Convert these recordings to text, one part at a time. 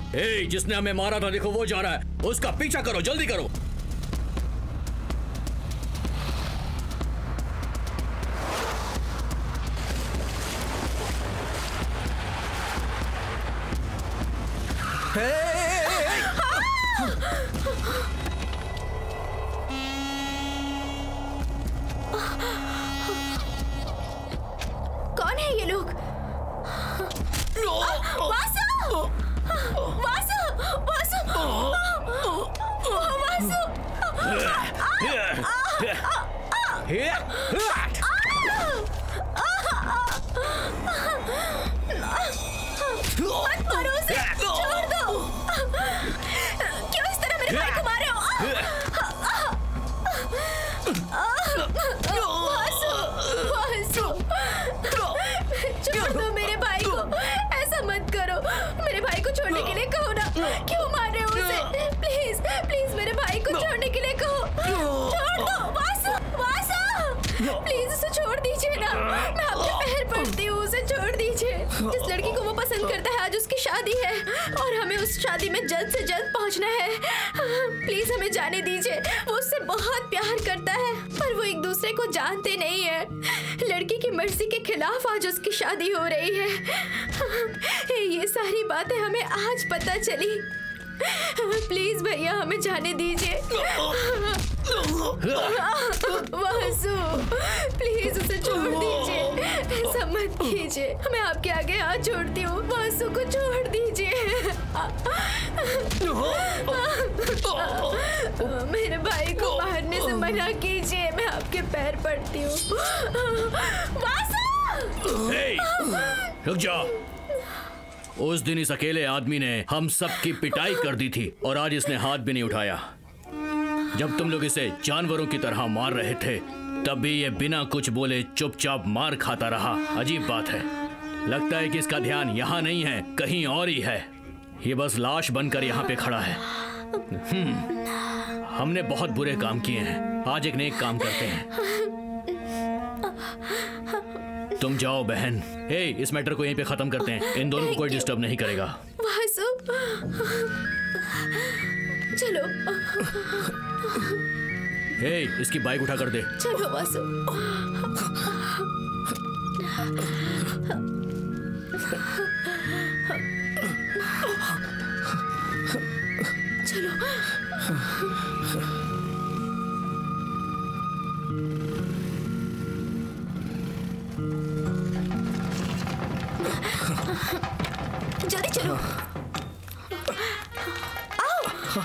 ए, जिसने हमें मारा था देखो वो जा रहा है, उसका पीछा करो, जल्दी करो। कौन है ये लोग? वासु! वासु! वासु! वासु! मत मारो उसे! छोड़ दो! क्यों इस तरह मेरे भाई को मार रहे हो? वासु! वासु! छोड़ दो मेरे भाई को! ऐसा मत करो! मेरे भाई को छोड़ने के लिए कहो ना! क्यों मार रहे हो उसे? प्लीज प्लीज मेरे भाई को छोड़ने के लिए कहो! छोड़ दो! वासु! वासु! प्लीज उसे छोड़ दीजिए ना! मैं आपके पैर पड़ती हूँ, उसे छोड़ दीजिए। जिस लड़की को वो पसंद करता है आज उसकी शादी है और हमें उस शादी में जल्द से जल्द पहुँचना है। प्लीज हमें जाने दीजिए। वो उससे बहुत प्यार करता है पर वो एक दूसरे को जानते नहीं है। लड़की की मर्जी के खिलाफ आज उसकी शादी हो रही है। ये सारी बातें हमें आज पता चली। प्लीज भैया हमें जाने दीजिए। वासु प्लीज उसे छोड़ दीजिए, ऐसा मत कीजिए। मैं आपके आगे हाथ जोड़ती हूँ, वासु को छोड़ दीजिए। मेरे भाई को मारने से मना कीजिए, मैं आपके पैर पड़ती हूँ। वासु! रुक जाओ। उस दिन इस अकेले आदमी ने हम सब की पिटाई कर दी थी और आज इसने हाथ भी नहीं उठाया। जब तुम लोग इसे जानवरों की तरह मार रहे थे तब भी ये बिना कुछ बोले चुपचाप मार खाता रहा। अजीब बात है, लगता है कि इसका ध्यान यहाँ नहीं है, कहीं और ही है। ये बस लाश बनकर यहाँ पे खड़ा है। हमने बहुत बुरे काम किए हैं, आज एक नेक काम करते हैं। तुम जाओ बहन। हे, इस मैटर को यहीं पे खत्म करते हैं, इन दोनों को कोई डिस्टर्ब नहीं करेगा। वासु चलो। हे, इसकी बाइक उठा कर दे। चलो वासु। चलो। जल्दी चलो। आओ।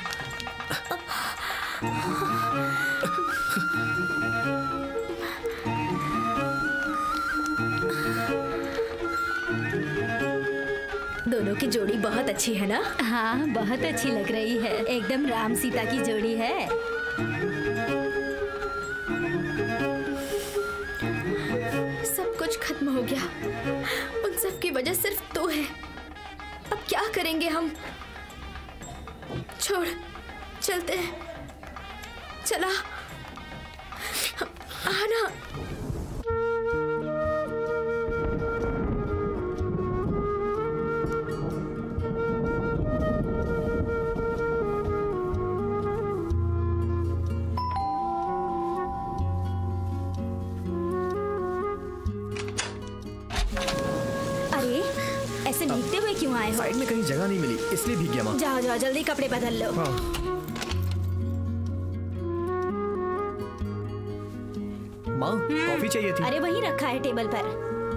दोनों की जोड़ी बहुत अच्छी है ना? हाँ बहुत अच्छी लग रही है, एकदम राम सीता की जोड़ी है। सब कुछ खत्म हो गया, उन सब की वजह सिर्फ तू है। अब क्या करेंगे हम? छोड़, चलते हैं। चला आना। ऐसे भीगते हुए क्यों आए हो? साइड में कहीं जगह नहीं मिली इसलिए भीग गया माँ। जाओ जाओ जल्दी कपड़े बदल लो। हाँ। माँ कॉफी चाहिए थी। अरे वहीं रखा है टेबल पर।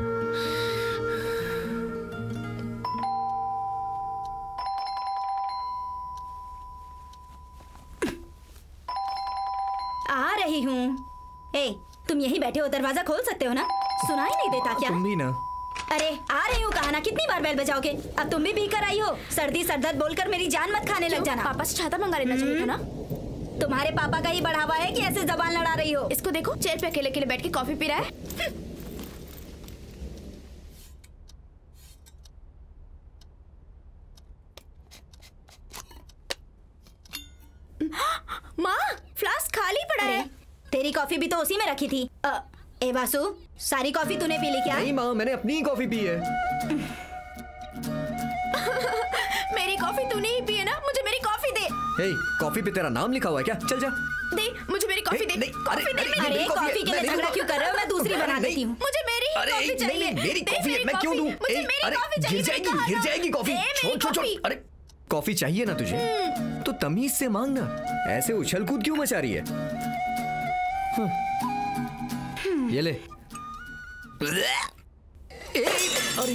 आ रही हूँ। ए, तुम यहीं बैठे हो, दरवाजा खोल सकते हो ना? सुनाई नहीं देता क्या? तुम भी ना। अरे आ रही हूँ कहा ना, कितनी बार बेल बजाओगे? अब तुम भी भीग कर आई हो। सर्दी सरदर्द बोलकर मेरी जान मत खाने लग जाना। पापा से छाता मंगा लेना चाहिए था ना? तुम्हारे पापा का ही बढ़ावा है कि ऐसे जबान लड़ा रही हो? इसको देखो, चेयर पे अकेले बैठ के कॉफी पी रहा है। माँ, फ्लास्क खाली पड़ा है। तेरी कॉफी भी तो उसी में रखी थी। ए वासु, सारी कॉफी तूने पी ली क्या? नहीं माँ, मैंने अपनी ही कॉफी पी है। मेरी कॉफी तूने ही पी है ना, मुझे मेरी कॉफी दे। हे, कॉफी पे तेरा नाम लिखा हुआ है क्या? चल जा। दे मुझे मेरी कॉफी दे। कॉफी दे। अरे कॉफी के लिए झगड़ा क्यों कर रहे हो? मैं दूसरी बना देती हूँ। मुझे मेरी ही कॉफी चाहिए। मेरी कॉफी है, मैं क्यों दूं? अरे गिर जाएगी कॉफी। छोड़। अरे कॉफी चाहिए ना तुझे तो तमीज से मांगना, ऐसे उछल कूद क्यों मचा रही है? ये ले। अरे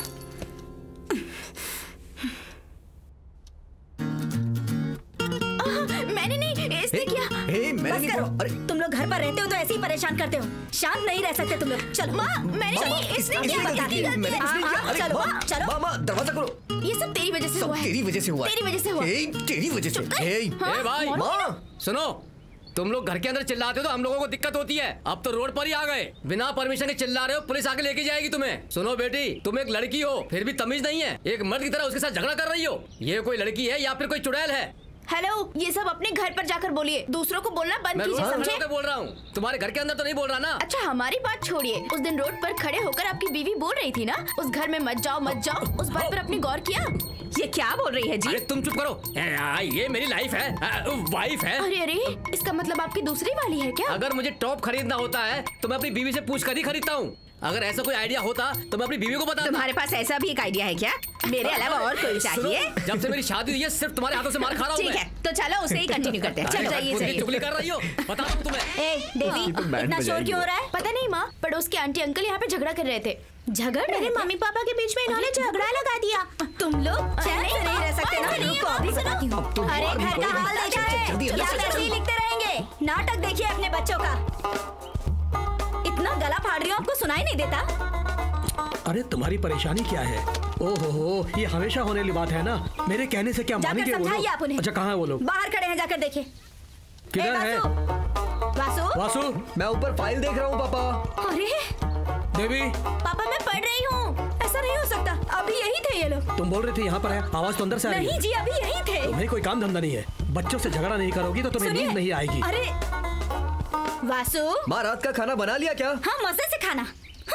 मैंने नहीं, इसने किया। मैंने नहीं बोला। अरे तुम लोग घर पर रहते हो तो ऐसे ही परेशान करते हो, शांत नहीं रह सकते तुम लोग। चलो माँ, मैंने नहीं, इसने किया। चलो चलो। मामा दरवाजा खोलो। ये सब तेरी वजह से हुआ है। तेरी वजह से हुआ है। तेरी वजह से हुआ। तेरी वजह से। ए भाई, माँ सुनो, तुम लोग घर के अंदर चिल्लाते हो तो हम लोगों को दिक्कत होती है। अब तो रोड पर ही आ गए, बिना परमिशन के चिल्ला रहे हो, पुलिस आके लेके जाएगी तुम्हें। सुनो बेटी, तुम एक लड़की हो, फिर भी तमीज नहीं है, एक मर्द की तरह उसके साथ झगड़ा कर रही हो। ये कोई लड़की है या फिर कोई चुड़ैल है? हेलो, ये सब अपने घर पर जाकर बोलिए, दूसरों को बोलना बंद कीजिए, समझे? बोल रहा हूँ, तुम्हारे घर के अंदर तो नहीं बोल रहा ना। अच्छा हमारी बात छोड़िए, उस दिन रोड पर खड़े होकर आपकी बीवी बोल रही थी ना, उस घर में मत जाओ मत जाओ, उस बात पर आपने गौर किया? ये क्या बोल रही है जी? अरे तुम चुप करो, ये मेरी लाइफ है, वाइफ है। अरे इसका मतलब आपकी दूसरी वाली है क्या? अगर मुझे टॉप खरीदना होता है तो मैं अपनी बीवी से पूछ कर ही खरीदता हूँ। अगर ऐसा कोई आइडिया होता तो मैं अपनी बीवी को बताता। तुम्हारे पास ऐसा भी एक आइडिया है क्या? मेरे अलावा और कोई चाहिए? जब से मेरी शादी हुई है सिर्फ तुम्हारे हाथों से मार खा रहा हूँ। ठीक है, तो चलो उसे ही कंटिन्यू करते हैं। चल जाइए। चुगली कर रही हो, बता दूँ तुम्हें। ए देवी, इतना शोर क्यों हो रहा है? पता नहीं माँ, पड़ोस के आंटी अंकल यहाँ पे झगड़ा कर रहे थे। झगड़? मेरे मम्मी पापा के बीच में इन्होंने झगड़ा लगा दिया। तुम लोग चैन से नहीं रह सकते ना? रुको अभी बताती हूँ। अरे घर का हाल देखा है या ऐसे ही लिखते रहेंगे? नाटक देखिए अपने बच्चों का। इतना गला फाड़ रही हूँ, आपको सुनाई नहीं देता? अरे तुम्हारी परेशानी क्या है? ओहो, ये हमेशा होने वाली बात है ना। मेरे कहने से क्या मानेंगे वो लोग? आप उन्हें। अच्छा कहाँ है वो लोग? बाहर खड़े हैं, जाकर देखिए। किधर है? वासु? वासु, मैं ऊपर फाइल देख रहा हूँ पापा। अरे देवी, पापा मैं पढ़ रही हूँ, ऐसा नहीं हो सकता। अभी यही थे ये लोग। तुम बोल रही थी यहाँ पर है, आवाज तो अंदर से आ रही है। नहीं जी, अभी यही थे। तुम्हें कोई काम धंधा नहीं है, बच्चों से झगड़ा नहीं करोगी तो तुम्हें नींद नहीं आएगी। अरे वासु, माँ रात का खाना बना लिया क्या? हाँ मजे से खाना।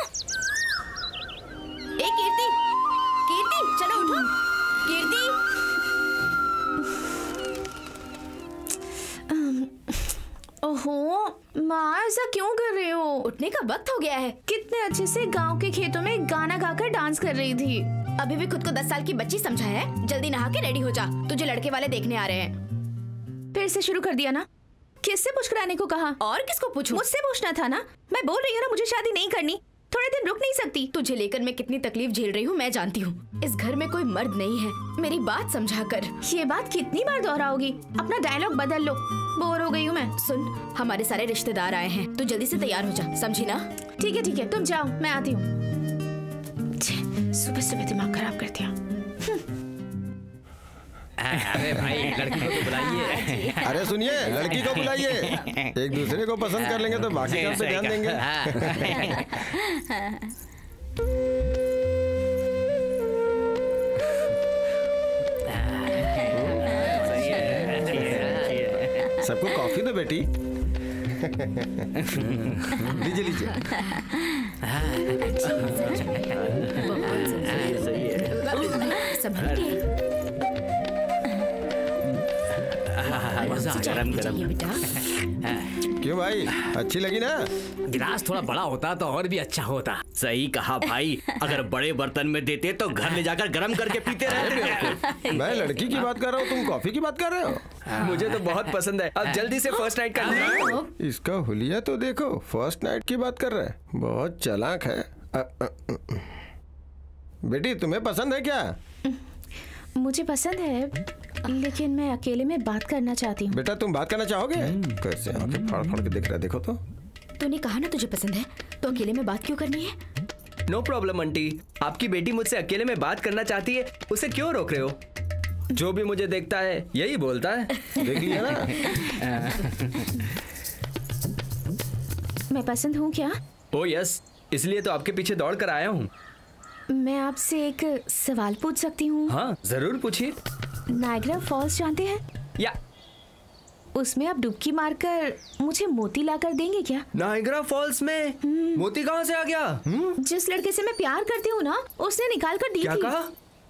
ए कीर्ति, कीर्ति चलो उठो। कीर्ति, ओहो माँ ऐसा क्यों कर रहे हो? उठने का वक्त हो गया है। कितने अच्छे से गांव के खेतों में गाना गाकर डांस कर रही थी। अभी भी खुद को 10 साल की बच्ची समझा है? जल्दी नहा के रेडी हो जा, तुझे लड़के वाले देखने आ रहे हैं। फिर से शुरू कर दिया ना? किससे पूछ कर आने को कहा? और किसको पूछूं? मुझसे पूछना था ना। मैं बोल रही हूँ ना, मुझे शादी नहीं करनी, थोड़े दिन रुक नहीं सकती? तुझे लेकर मैं कितनी तकलीफ झेल रही हूँ मैं जानती हूँ। इस घर में कोई मर्द नहीं है, मेरी बात समझा कर। ये बात कितनी बार दोहराओगी? अपना डायलॉग बदल लो, बोर हो गई हूँ मैं। सुन, हमारे सारे रिश्तेदार आए हैं, तू जल्दी से तैयार हो जा, समझी ना? ठीक है, तुम जाओ, मैं आती हूँ। सुबह सुबह दिमाग खराब कर दिया। अरे भाई, लड़की को तो बुलाइए। अरे सुनिए, लड़की को बुलाइए। एक दूसरे को पसंद कर लेंगे तो बाकी काम पे ध्यान देंगे। सबको कॉफी दो बेटी। लीजिए लीजिए। संभल के। क्यों भाई, अच्छी लगी ना? गिलास थोड़ा बड़ा होता तो और भी अच्छा होता। सही कहा भाई, अगर बड़े बर्तन में देते तो घर ले जाकर गर्म करके पीते रहते। मैं लड़की की बात कर रहा हूँ, तुम कॉफी की बात कर रहे हो। मुझे तो बहुत पसंद है। अब जल्दी से फर्स्ट नाइट करना है। इसका हुलिया तो देखो, फर्स्ट नाइट की बात कर रहा है, बहुत चालाक है। बेटी तुम्हें पसंद है क्या? मुझे पसंद है, लेकिन मैं अकेले में बात करना चाहती हूँ। बेटा तुम बात करना चाहोगे? कैसे आंखें फाड़ फाड़ के देख रहा है, देखो तो। तूने कहा ना तुझे पसंद है, तो अकेले में बात क्यों करनी है? नो प्रॉब्लम आंटी, आपकी बेटी मुझसे अकेले में बात करना चाहती है, उसे क्यों रोक रहे हो? जो भी मुझे देखता है यही बोलता है। देख लिया ना? मैं पसंद हूँ क्या? ओह यस, इसलिए तो आपके पीछे दौड़ कर आया हूँ। मैं आपसे एक सवाल पूछ सकती हूँ? हाँ जरूर पूछिए। नायग्रा फॉल्स जानते हैं? या उसमें आप डुबकी मारकर मुझे मोती लाकर देंगे क्या? नायग्रा फॉल्स में मोती कहाँ से आ गया? जिस लड़के से मैं प्यार करती हूँ ना, उसने निकाल कर दी क्या थी। कहा?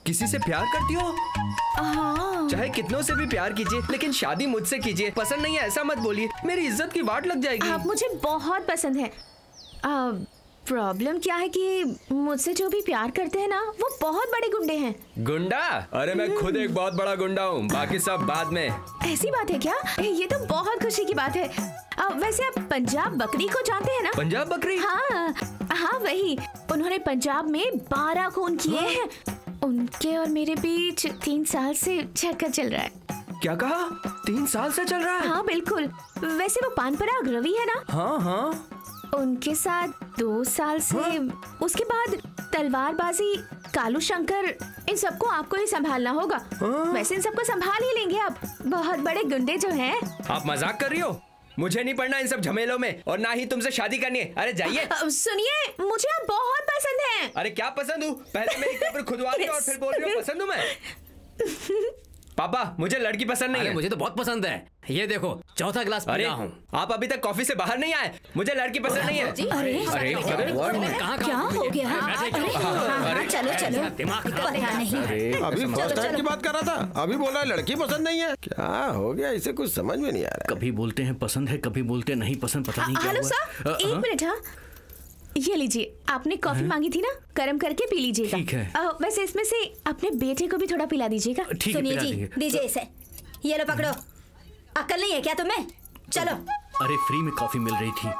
किसी से प्यार करती हो? हाँ। चाहे कितनों से भी प्यार कीजिए, लेकिन शादी मुझसे कीजिए। पसंद नहीं है ऐसा मत बोलिए, मेरी इज्जत की वाट लग जाएगी। आप मुझे बहुत पसंद है। प्रॉब्लम क्या है कि मुझसे जो भी प्यार करते हैं ना, वो बहुत बड़े गुंडे हैं। गुंडा? अरे मैं खुद एक बहुत बड़ा गुंडा हूँ, बाकी सब बाद में। ऐसी बात है क्या? ये तो बहुत खुशी की बात है। वैसे आप पंजाब बकरी को जानते हैं ना? पंजाब बकरी? हाँ हाँ वही। उन्होंने पंजाब में 12 खून किए हैं। उनके और मेरे बीच 3 साल से चक्कर चल रहा है। क्या कहा? 3 साल से चल रहा है? हाँ बिल्कुल। वैसे वो पानपराग रवि है ना? हाँ हाँ। उनके साथ 2 साल से। हाँ? उसके बाद तलवारबाजी, कालू शंकर, इन सबको आपको ही संभालना होगा। हाँ? वैसे इन सबको संभाल ही लेंगे आप। बहुत बड़े गुंडे जो हैं। आप मजाक कर रही हो? मुझे नहीं पड़ना इन सब झमेलों में, और ना ही तुमसे शादी करनी है। अरे जाइए। सुनिए, मुझे आप बहुत पसंद हैं। अरे क्या पसंद हूँ? पहले मेरी कब्र खुदवा रही हो और फिर बोल रही हो पसंद हूँ मैं। पापा, मुझे लड़की पसंद नहीं है। मुझे तो बहुत पसंद है। ये देखो, चौथा गिलास पी रहा हूँ। आप अभी तक कॉफी से बाहर नहीं आए। मुझे लड़की पसंद नहीं है। अरे क्या हो गया? चलो चलो। अभी फर्स्ट टाइम की बात कर रहा था, अभी बोला लड़की पसंद नहीं है। क्या हो गया? इसे कुछ समझ में नहीं आ रहा। कभी बोलते हैं पसंद है, कभी बोलते नहीं पसंद। पता नहीं क्या हेलो हुआ। सर, 1 मिनट। हाँ, ये लीजिए, आपने कॉफी मांगी थी ना, गर्म करके पी लीजिएगा। ठीक है। वैसे इसमें से अपने बेटे को भी थोड़ा पिला दीजिएगा। ठीक है, सुनिए पिला जी, देंगे। दीजिए इसे। ये लो पकड़ो। अक्ल नहीं है क्या तुम्हें? चलो। अरे फ्री में कॉफी मिल रही थी।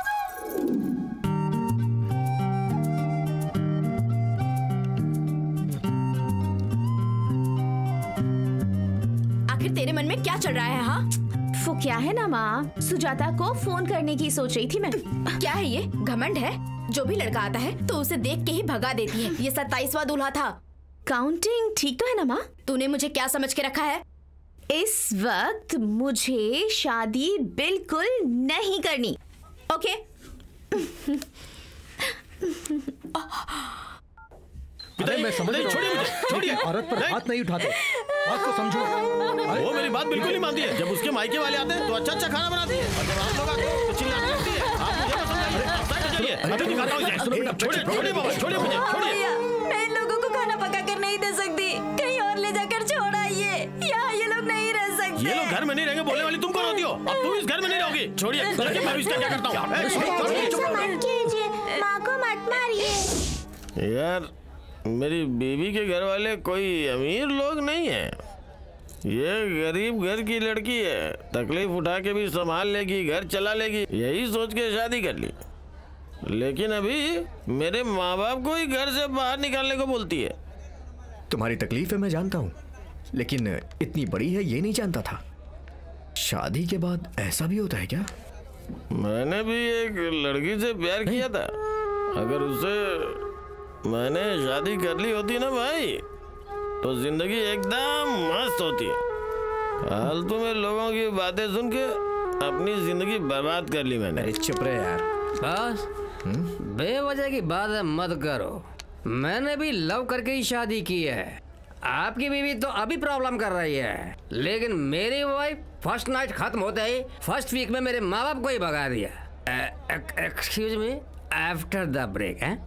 आखिर तेरे मन में क्या चल रहा है? हाँ, वो क्या है ना माँ, सुजाता को फोन करने की सोच रही थी मैं। क्या है ये? घमंड है? जो भी लड़का आता है तो उसे देख के ही भगा देती है। ये 27वां दूल्हा था। काउंटिंग ठीक तो है ना माँ? तूने मुझे क्या समझ के रखा है? इस वक्त मुझे शादी बिल्कुल नहीं करनी। ओके? अरे मैं समझ रहा हूं। छोड़िए मुझे, छोड़िए। औरत पर हाथ नहीं उठाते, बात को समझो। वो मेरी बात बिल्कुल नहीं मानती है। जब उसके मायके वाले आते हैं तो अच्छा अच्छा खाना बनाती है, और जब आप लोग आते हैं तो चिल्लाने लगती है। आप मुझे पसंद नहीं है। आप साइड चलिए, अभी दिखाता हूँ। छोड़िए छोड़िए बाबा, छोड़िए मुझे, छोड़िए। मैं इन लोगों को खाना पका कर नहीं दे सकती। कहीं और ले जाकर छोड़ आइए। यहाँ ये लोग नहीं रह सकते। ये लोग घर में नहीं रहेंगे बोलने वाली तुम कौन होती हो? अब तुम इस घर में नहीं रहोगी। छोड़िए, मैं इसका क्या करता हूँ? माँ को मत मारिए। यार, मेरी बीवी के घर वाले कोई अमीर लोग नहीं है। ये गरीब घर की लड़की है, तकलीफ उठा के भी संभाल लेगी, घर चला लेगी, यही सोच के शादी कर ली। लेकिन अभी मेरे माँ बाप को ही घर से बाहर निकालने को बोलती है। तुम्हारी तकलीफ है मैं जानता हूँ, लेकिन इतनी बड़ी है ये नहीं जानता था। शादी के बाद ऐसा भी होता है क्या? मैंने भी एक लड़की से प्यार किया था। अगर उसे मैंने शादी कर ली होती ना भाई, तो जिंदगी एकदम मस्त होती। फालतू में लोगों की बातें सुन के अपनी जिंदगी बर्बाद कर ली मैंने। अरे चुप रहे यार। बस बेवजह की बात मत करो। मैंने भी लव करके ही शादी की है। आपकी बीवी तो अभी प्रॉब्लम कर रही है, लेकिन मेरी वाइफ फर्स्ट नाइट खत्म होते ही फर्स्ट वीक में मेरे माँ बाप को ही भगा दिया। Excuse me, after the break है।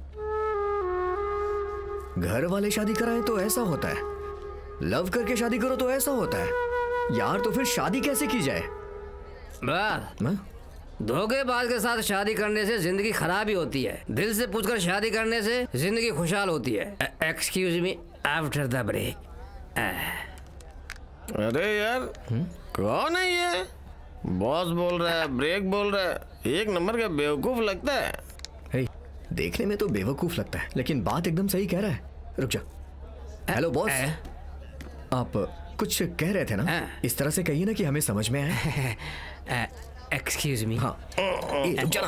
घर वाले शादी कराएं तो ऐसा होता है, लव करके शादी करो तो ऐसा होता है यार। तो फिर शादी कैसे की जाए? बस धोखेबाज के साथ शादी करने से जिंदगी खराब ही होती है। दिल से पूछकर शादी करने से जिंदगी खुशहाल होती है। Excuse me, after the break. अरे यार, कौन है ये? बॉस बोल रहा है, ब्रेक बोल रहा है। एक नंबर का बेवकूफ लगता है। हे, देखने में तो बेवकूफ लगता है, लेकिन बात एकदम सही कह रहा है। रुक जा। हेलो बॉस, आप कुछ कह रहे थे ना? इस तरह से कहिए ना कि हमें समझ में आए। Excuse me. हाँ, रुक जा ना।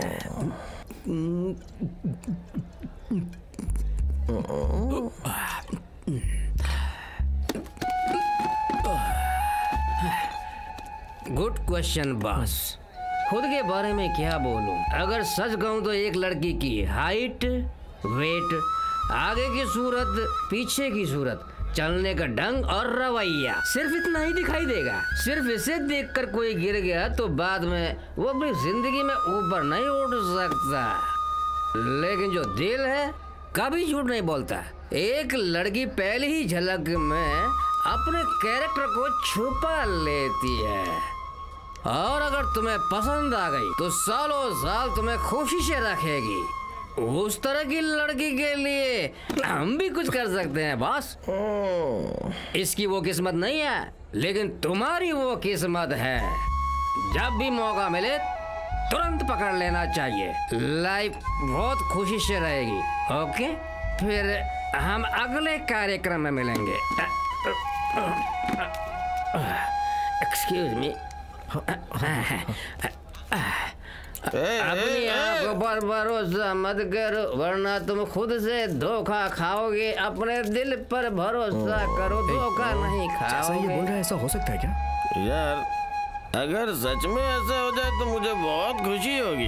Good question boss. खुद के बारे में क्या बोलूं? अगर सच कहूं तो एक लड़की की हाइट, वेट, आगे की सूरत, पीछे की सूरत, चलने का ढंग और रवैया, सिर्फ इतना ही दिखाई देगा। सिर्फ इसे देखकर कोई गिर गया तो बाद में वो अपनी जिंदगी में ऊपर नहीं उठ सकता। लेकिन जो दिल है कभी झूठ नहीं बोलता। एक लड़की पहली ही झलक में अपने कैरेक्टर को छुपा लेती है, और अगर तुम्हें पसंद आ गई तो सालों साल तुम्हें खुशी से रखेगी। उस तरह की लड़की के लिए हम भी कुछ कर सकते हैं बॉस। इसकी वो किस्मत नहीं है, लेकिन तुम्हारी वो किस्मत है। जब भी मौका मिले तुरंत पकड़ लेना चाहिए। लाइफ बहुत खुशी से रहेगी। ओके, फिर हम अगले कार्यक्रम में मिलेंगे। Excuse me. अपनी आंखों पर भरोसा मत करो, वरना तुम खुद से धोखा खाओगे। अपने दिल पर भरोसा करो, धोखा नहीं जैसा ये खाओगे। बोल रहा है ऐसा हो सकता है क्या? यार अगर सच में ऐसा हो जाए तो मुझे बहुत खुशी होगी।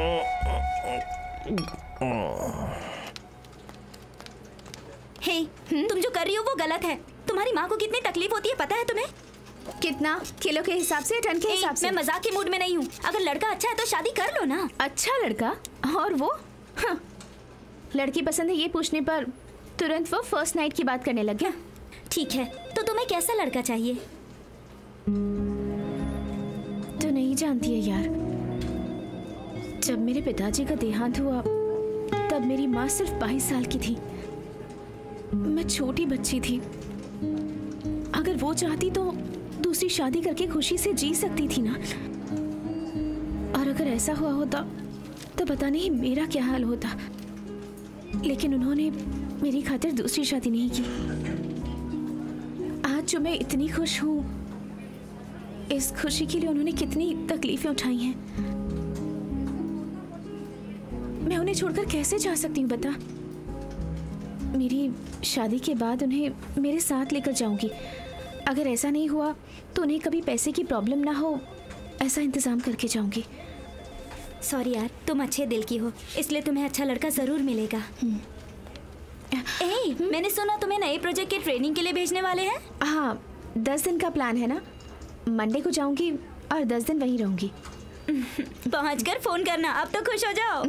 हे, तुम जो कर रही हो वो गलत है। तुम्हारी माँ को कितनी तकलीफ होती है पता है तुम्हें? कितना? किलो के हिसाब से, टन के हिसाब से? मैं मजाक के मूड में नहीं हूँ। अगर लड़का अच्छा है तो शादी कर लो ना। अच्छा लड़का? और वो? हाँ। लड़की पसंद है ये पूछने पर तुरंत वो फर्स्ट नाइट की बात करने लग गया। ठीक है, तो तुम्हें कैसा लड़का चाहिए? तो नहीं जानती है यार, जब मेरे पिताजी का देहांत हुआ तब मेरी माँ सिर्फ 22 साल की थी। मैं छोटी बच्ची थी। अगर वो चाहती तो दूसरी शादी करके खुशी से जी सकती थी ना। और अगर ऐसा हुआ होता तो पता नहीं मेरा क्या हाल होता। लेकिन उन्होंने मेरी खातिर दूसरी शादी नहीं की। आज जो मैं इतनी खुश हूँ, इस खुशी के लिए उन्होंने कितनी तकलीफें उठाई हैं। मैं उन्हें छोड़कर कैसे जा सकती हूँ बता? मेरी शादी के बाद उन्हें मेरे साथ लेकर जाऊंगी। अगर ऐसा नहीं हुआ तो उन्हें कभी पैसे की प्रॉब्लम ना हो, ऐसा इंतजाम करके जाऊंगी। सॉरी यार, तुम अच्छे दिल की हो, इसलिए तुम्हें अच्छा लड़का जरूर मिलेगा। मैंने सुना तुम्हें नए प्रोजेक्ट के ट्रेनिंग के लिए भेजने वाले हैं। हाँ, 10 दिन का प्लान है ना। मंडे को जाऊंगी और 10 दिन वहीं रहूंगी। पहुंचकर फोन करना। अब तो खुश हो जाओ।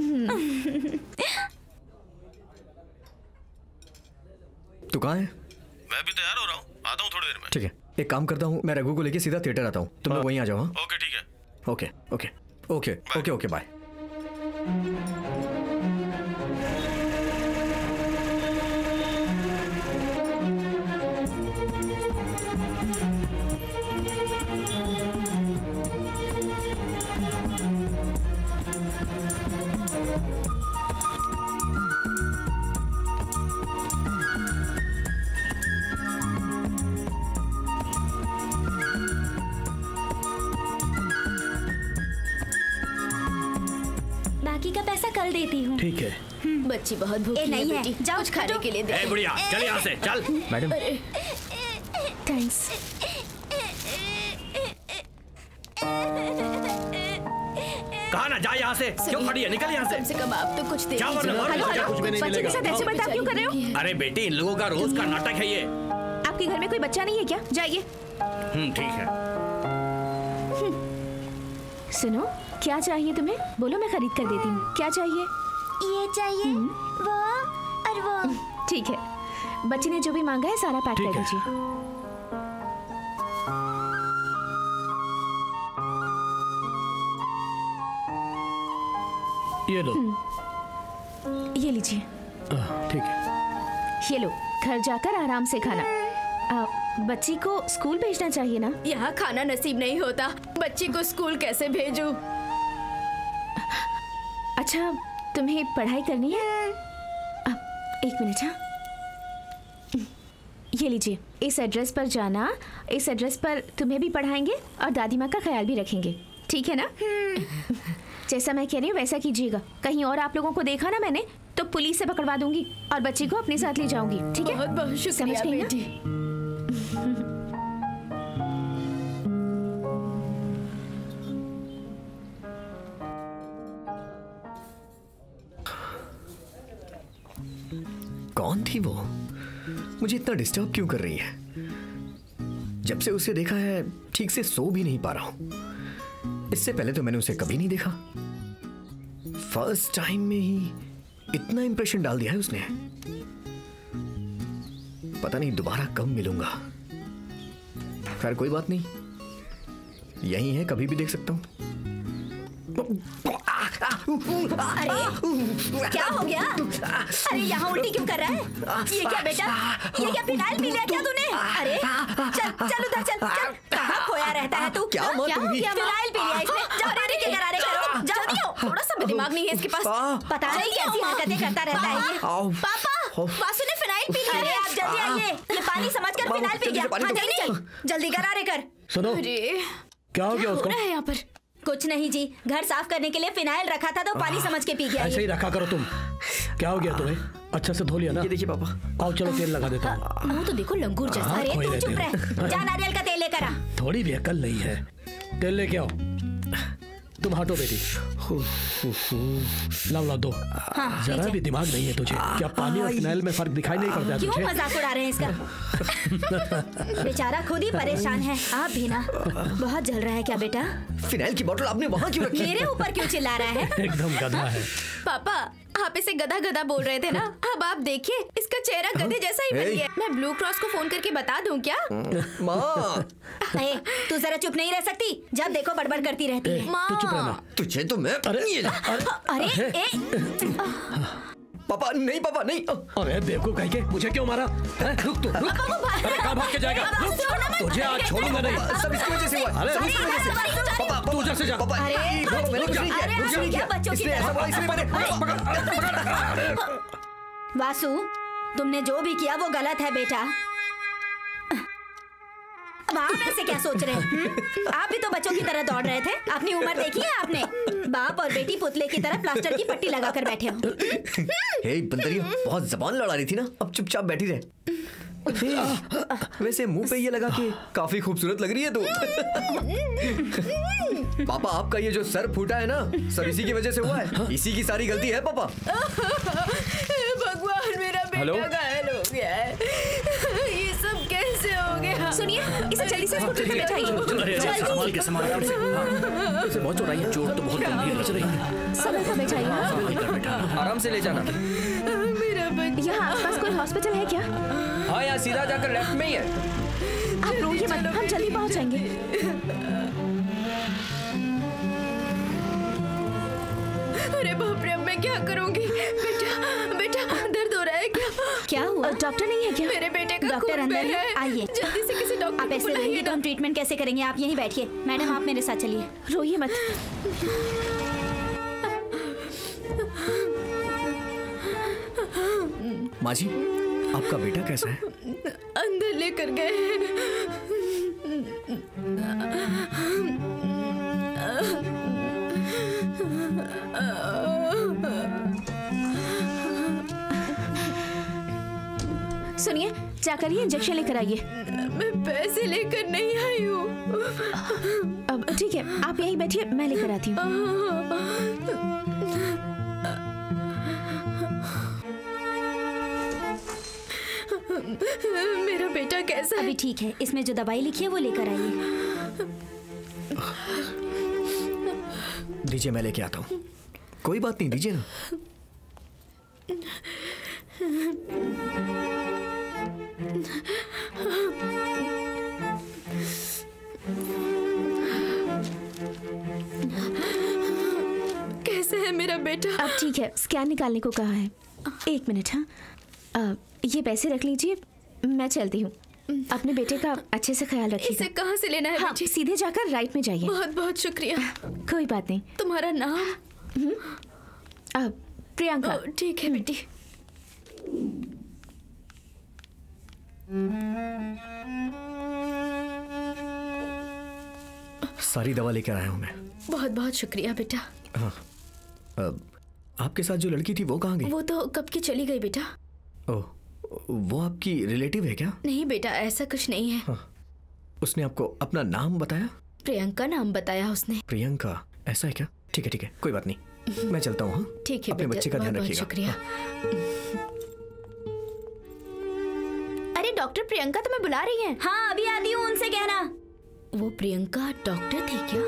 तू कहाँ है? मैं भी तैयार हो रहा हूँ, आता हूँ थोड़ी देर में। ठीक है, एक काम करता हूँ, मैं रघु को लेके सीधा थिएटर आता हूँ। तुम लोग वहीं आ जाओ। हाँ, ओके ठीक है। Okay okay okay okay okay bye. बाकी का पैसा कल देती हूँ। ठीक है। बच्ची बहुत भूखी नहीं है है, बेटी। जाओ कुछ खाने हटो। के लिए दे। ए बुढ़िया, चल यहाँ से, चल। Madam, thanks. कहा ना जा यहाँ से। क्यों खड़ी है? निकल यहाँ कम से। से कम आप तो कुछ दे जाओ दीजिए। वरना हेलो, कुछ भी नहीं बच्चे के मिलेगा। साथ ऐसे बर्ताव क्यों कर रहे हो? अरे बेटी, इन लोगों का रोज का नाटक है ये। आपके घर में कोई बच्चा नहीं है क्या? जाइए। ठीक है। सुनो, क्या चाहिए तुम्हें? बोलो, मैं खरीद कर देती हूँ। क्या चाहिए? ये चाहिए, वो और वो। ठीक है, बच्ची ने जो भी मांगा है सारा पैक ठीक कर है। दीजिए। ये लो। ये लीजिए। ठीक है। ये लो, घर जाकर आराम से खाना। बच्ची को स्कूल भेजना चाहिए ना? यहाँ खाना नसीब नहीं होता, बच्ची को स्कूल कैसे भेजूं? अच्छा, तुम्हें पढ़ाई करनी है? एक मिनट। हाँ, ये लीजिए, इस एड्रेस पर जाना। इस एड्रेस पर तुम्हें भी पढ़ाएंगे और दादी माँ का ख्याल भी रखेंगे, ठीक है ना? जैसा मैं कह रही हूँ वैसा कीजिएगा। कहीं और आप लोगों को देखा ना मैंने तो पुलिस से पकड़वा दूंगी और बच्ची को अपने साथ ले जाऊंगी, ठीक है? बहुत बहुत शुक्रिया समझ गई ना? बेटी। कौन थी वो? मुझे इतना डिस्टर्ब क्यों कर रही है? जब से उसे देखा है ठीक से सो भी नहीं पा रहा हूं। इससे पहले तो मैंने उसे कभी नहीं देखा। फर्स्ट टाइम में ही इतना इंप्रेशन डाल दिया है उसने। पता नहीं दोबारा कब मिलूंगा। खैर कोई बात नहीं, यही है, कभी भी देख सकता हूँ। अरे क्या हो गया? अरे यहाँ उल्टी क्यों कर रहा है? ये क्या बेटा? ये क्या फिनाइल पी लिया क्या तूने? अरे चल उधर चल। कहाँ खोया रहता है तू? क्या माँ तुम भी? फिनाइल पी लिया इसने। जाओ पानी के गरारे करो। जल्दी हो। थोड़ा सा भी दिमाग नहीं है इसके पास। पता नहीं कैसी हरकतें करता रहता है ये। पापा, वासु ने फिनाइल पी लिया। अरे आप जल्दी आइए। ये पानी समझकर फिनाइल पी गया। हाँ जल्दी चल, जल्दी गरारे कर। सुनो, अरे क्या हो गया उसको? है यहाँ पर कुछ नहीं जी, घर साफ करने के लिए फिनाइल रखा था तो पानी समझ के पी गया। ऐसे ही रखा करो तुम। क्या हो गया तुम्हें? अच्छा से धो लिया ना? ये देखिए पापा। आओ चलो तेल लगा देता हूँ। मुंह तो देखो लंगूर जैसा। अरे खोए तू रहते चुप हो। रह, जा नारियल का तेल लेकर आ। थोड़ी भी अकल नहीं है। तेल लेके आओ। तुम हटो बेटी। ला दो। जरा भी दिमाग नहीं है तुझे? क्या पानी और फिनाइल में फर्क दिखाई नहीं पड़ता है क्यों तुझे? मजाक उड़ा रहे हैं इसका? बेचारा खुद ही परेशान है, आप भी ना। बहुत जल रहा है क्या बेटा? फिनाइल की बोतल आपने वहाँ क्यों रखी? मेरे ऊपर क्यों चिल्ला रहा है? एकदम गधा है। पापा, आप इसे गधा गधा बोल रहे थे ना? अब आप देखिए, इसका चेहरा गधे जैसा ही बन गया। मैं ब्लू क्रॉस को फोन करके बता दूं क्या? माँ, तू जरा चुप नहीं रह सकती? जब देखो बड़बड़ करती रहती है। तू चुप रहना। तुझे तो मैं। अरे पापा नहीं, पापा नहीं। अरे देखो कहीं के, मुझे क्यों मारा? रुक तू, रुक। अरे कहाँ भाग के जाएगा? रुक, तुझे आज छोड़ूंगा नहीं। सब इसकी वजह से हुआ। अरे सब इसकी वजह से। पापा तू उधर से जा। पापा, मैंने कुछ नहीं किया। अरे क्या बच्चों की इसने ऐसा बोला, इसलिए मैंने वासु, तुमने जो भी किया वो गलत है बेटा। अब आप ऐसे क्या सोच रहे हैं? आप भी तो बच्चों की तरह दौड़ रहे थे। अपनी उम्र देखी है आपने? बाप और बेटी पुतले की तरह प्लास्टर की पट्टी लगाकर बैठे हो। हे बंदरिया, बहुत जबान लड़ा रही थी ना, अब चुपचाप बैठी रहे। वैसे मुंह पे ये लगा कि काफी खूबसूरत लग रही है तू। पापा, आपका ये जो सर फूटा है ना, सब इसी की वजह से हुआ है। इसी की सारी गलती है पापा। भगवान, मेरा बेटा घायल हो गया है। ये सब कैसे हो गया? सुनिए, इसे जल्दी से स्कूटर पे बैठाइए। संभाल के संभाल के। इसे बहुत चोट आई है। चोट तो बहुत गंभीर लग रही है। समय पर बैठाइए। आराम से ले जाना। मेरा बच्चा। यहाँ आसपास कोई हॉस्पिटल है क्या? हाँ, यहाँ सीधा जाकर लेफ्ट में ही है। आप रोइए मत, हम जल्दी पहुँच जाएंगे। अरे बाप रे, अब मैं क्या करूंगी? बेटा दर्द हो रहा है क्या? क्या हुआ? डॉक्टर नहीं है क्या? मेरे बेटे का डॉक्टर खून अंदर बह रहा है, आइए। जल्दी से किसी डॉक्टर आप को ऐसे बुलाइए रहेंगे तो ना। हम ट्रीटमेंट कैसे करेंगे? आप यहीं बैठिए। मैडम, आप मेरे साथ चलिए। रोइए मत। माँ जी, आपका बेटा कैसा है? अंदर लेकर गए। सुनिए, जाकर ये इंजेक्शन लेकर आइए। मैं पैसे लेकर नहीं आई हूँ। अब ठीक है, आप यहीं बैठिए, मैं लेकर आती हूँ। मेरा बेटा कैसा है? अभी ठीक है, इसमें जो दवाई लिखी है वो लेकर आइए। दीजिए, मैं लेके आता हूँ। कोई बात नहीं, दीजिए ना। कैसे है मेरा बेटा? अब ठीक है, स्कैन निकालने को कहा है। 1 मिनट। हाँ, ये पैसे रख लीजिए, मैं चलती हूँ। अपने बेटे का अच्छे से ख्याल रखिएगा। इसे कहाँ से लेना है? हाँ, सीधे जाकर राइट में जाइए। बहुत बहुत शुक्रिया। कोई बात नहीं। तुम्हारा नाम? प्रियंका। ठीक है बेटी। सारी दवा लेकर आया हूँ मैं। बहुत बहुत शुक्रिया बेटा। हाँ, आपके साथ जो लड़की थी वो कहाँ गई? वो तो कब की चली गई बेटा। ओह, वो आपकी रिलेटिव है क्या? नहीं बेटा, ऐसा कुछ नहीं है। हाँ, उसने आपको अपना नाम बताया? प्रियंका नाम बताया उसने। प्रियंका, ऐसा है क्या? ठीक है ठीक है, कोई बात नहीं, मैं चलता हूँ। हाँ, ठीक है अपने बच्चे का ध्यान बहुत रखिएगा। शुक्रिया। अरे डॉक्टर प्रियंका तुम्हें बुला रही है। हाँ, अभी आती हूँ, उनसे कहना। वो प्रियंका डॉक्टर थी क्या?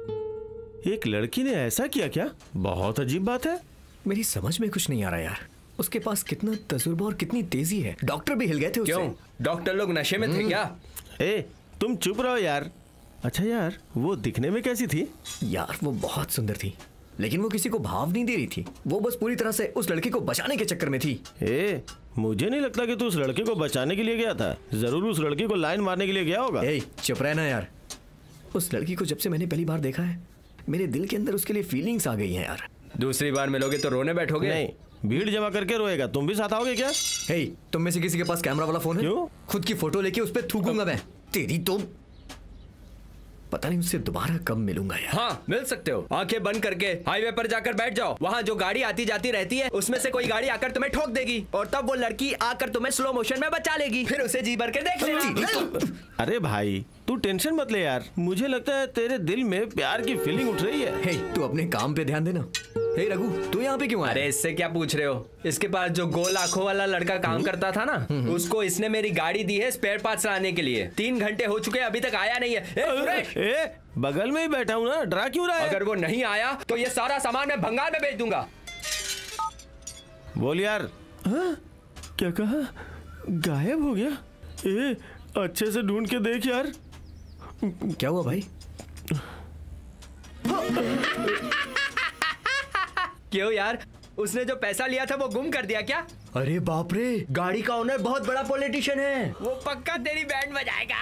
एक लड़की ने ऐसा किया क्या? बहुत अजीब बात है। मेरी समझ में कुछ नहीं आ रहा यार। उसके पास कितना तजुर्बा और कितनी तेजी है। डॉक्टर भी हिल गए थे उससे। क्यों? डॉक्टर लोग नशे में थे क्या? ए, तुम चुप रहो यार। अच्छा यार, वो दिखने में कैसी थी? यार वो बहुत सुंदर थी, लेकिन वो किसी को भाव नहीं दे रही थी। वो बस पूरी तरह से उस लड़के को बचाने के चक्कर में थी। ए, मुझे नहीं लगता कि तू उस लड़के को बचाने के लिए गया था। जरूर उस लड़की को लाइन मारने के लिए गया होगा। ए, चुप रहना यार। उस लड़की को जब से मैंने पहली बार देखा है, मेरे दिल के अंदर उसके लिए फीलिंग्स आ गई हैं यार। दूसरी बार मिलोगे तो रोने बैठोगे? नहीं, भीड़ जमा करके रोएगा। तुम भी साथ आओगे क्या? हे, तुम में से किसी के पास कैमरा वाला फोन है? क्यों? खुद की फोटो लेके उस पे थूकूंगा मैं। तेरी तो पता नहीं उससे दोबारा कब मिलूंगा यार। हाँ, मिल सकते हो। आंखें बंद करके हाईवे पर जाकर बैठ जाओ। वहाँ जो गाड़ी आती जाती रहती है, उसमें से कोई गाड़ी आकर तुम्हें ठोक देगी और तब वो लड़की आकर तुम्हें स्लो मोशन में बचा लेगी। फिर उसे जी भर के देख लेना। अरे भाई, तू टेंशन मत ले यार। मुझे लगता है तेरे दिल में प्यार की फीलिंग उठ रही है। हे, तू अपने काम पे ध्यान देना। हे रघु, तू यहाँ पे क्यों आया? अरे इससे क्या पूछ रहे हो? इसके पास जो गोल आंखों वाला लड़का काम करता था ना, उसको इसने मेरी गाड़ी दी है स्पेयर पार्ट्स लाने के लिए। 3 घंटे हो चुके हैं, अभी तक आया नहीं है। ए, बगल में ही बैठा हूँ ना, डरा क्यों रहा है? अगर वो नहीं आया तो ये सारा सामान मैं भंगार में बेच दूंगा। बोल यार। हाँ? क्या कहा? गायब हो गया? ए, अच्छे से ढूंढ के देख यार। क्या हुआ भाई? क्यों यार, उसने जो पैसा लिया था वो गुम कर दिया क्या? अरे बाप रे, गाड़ी का ओनर बहुत बड़ा पॉलिटिशियन है, वो पक्का तेरी बैंड बजाएगा।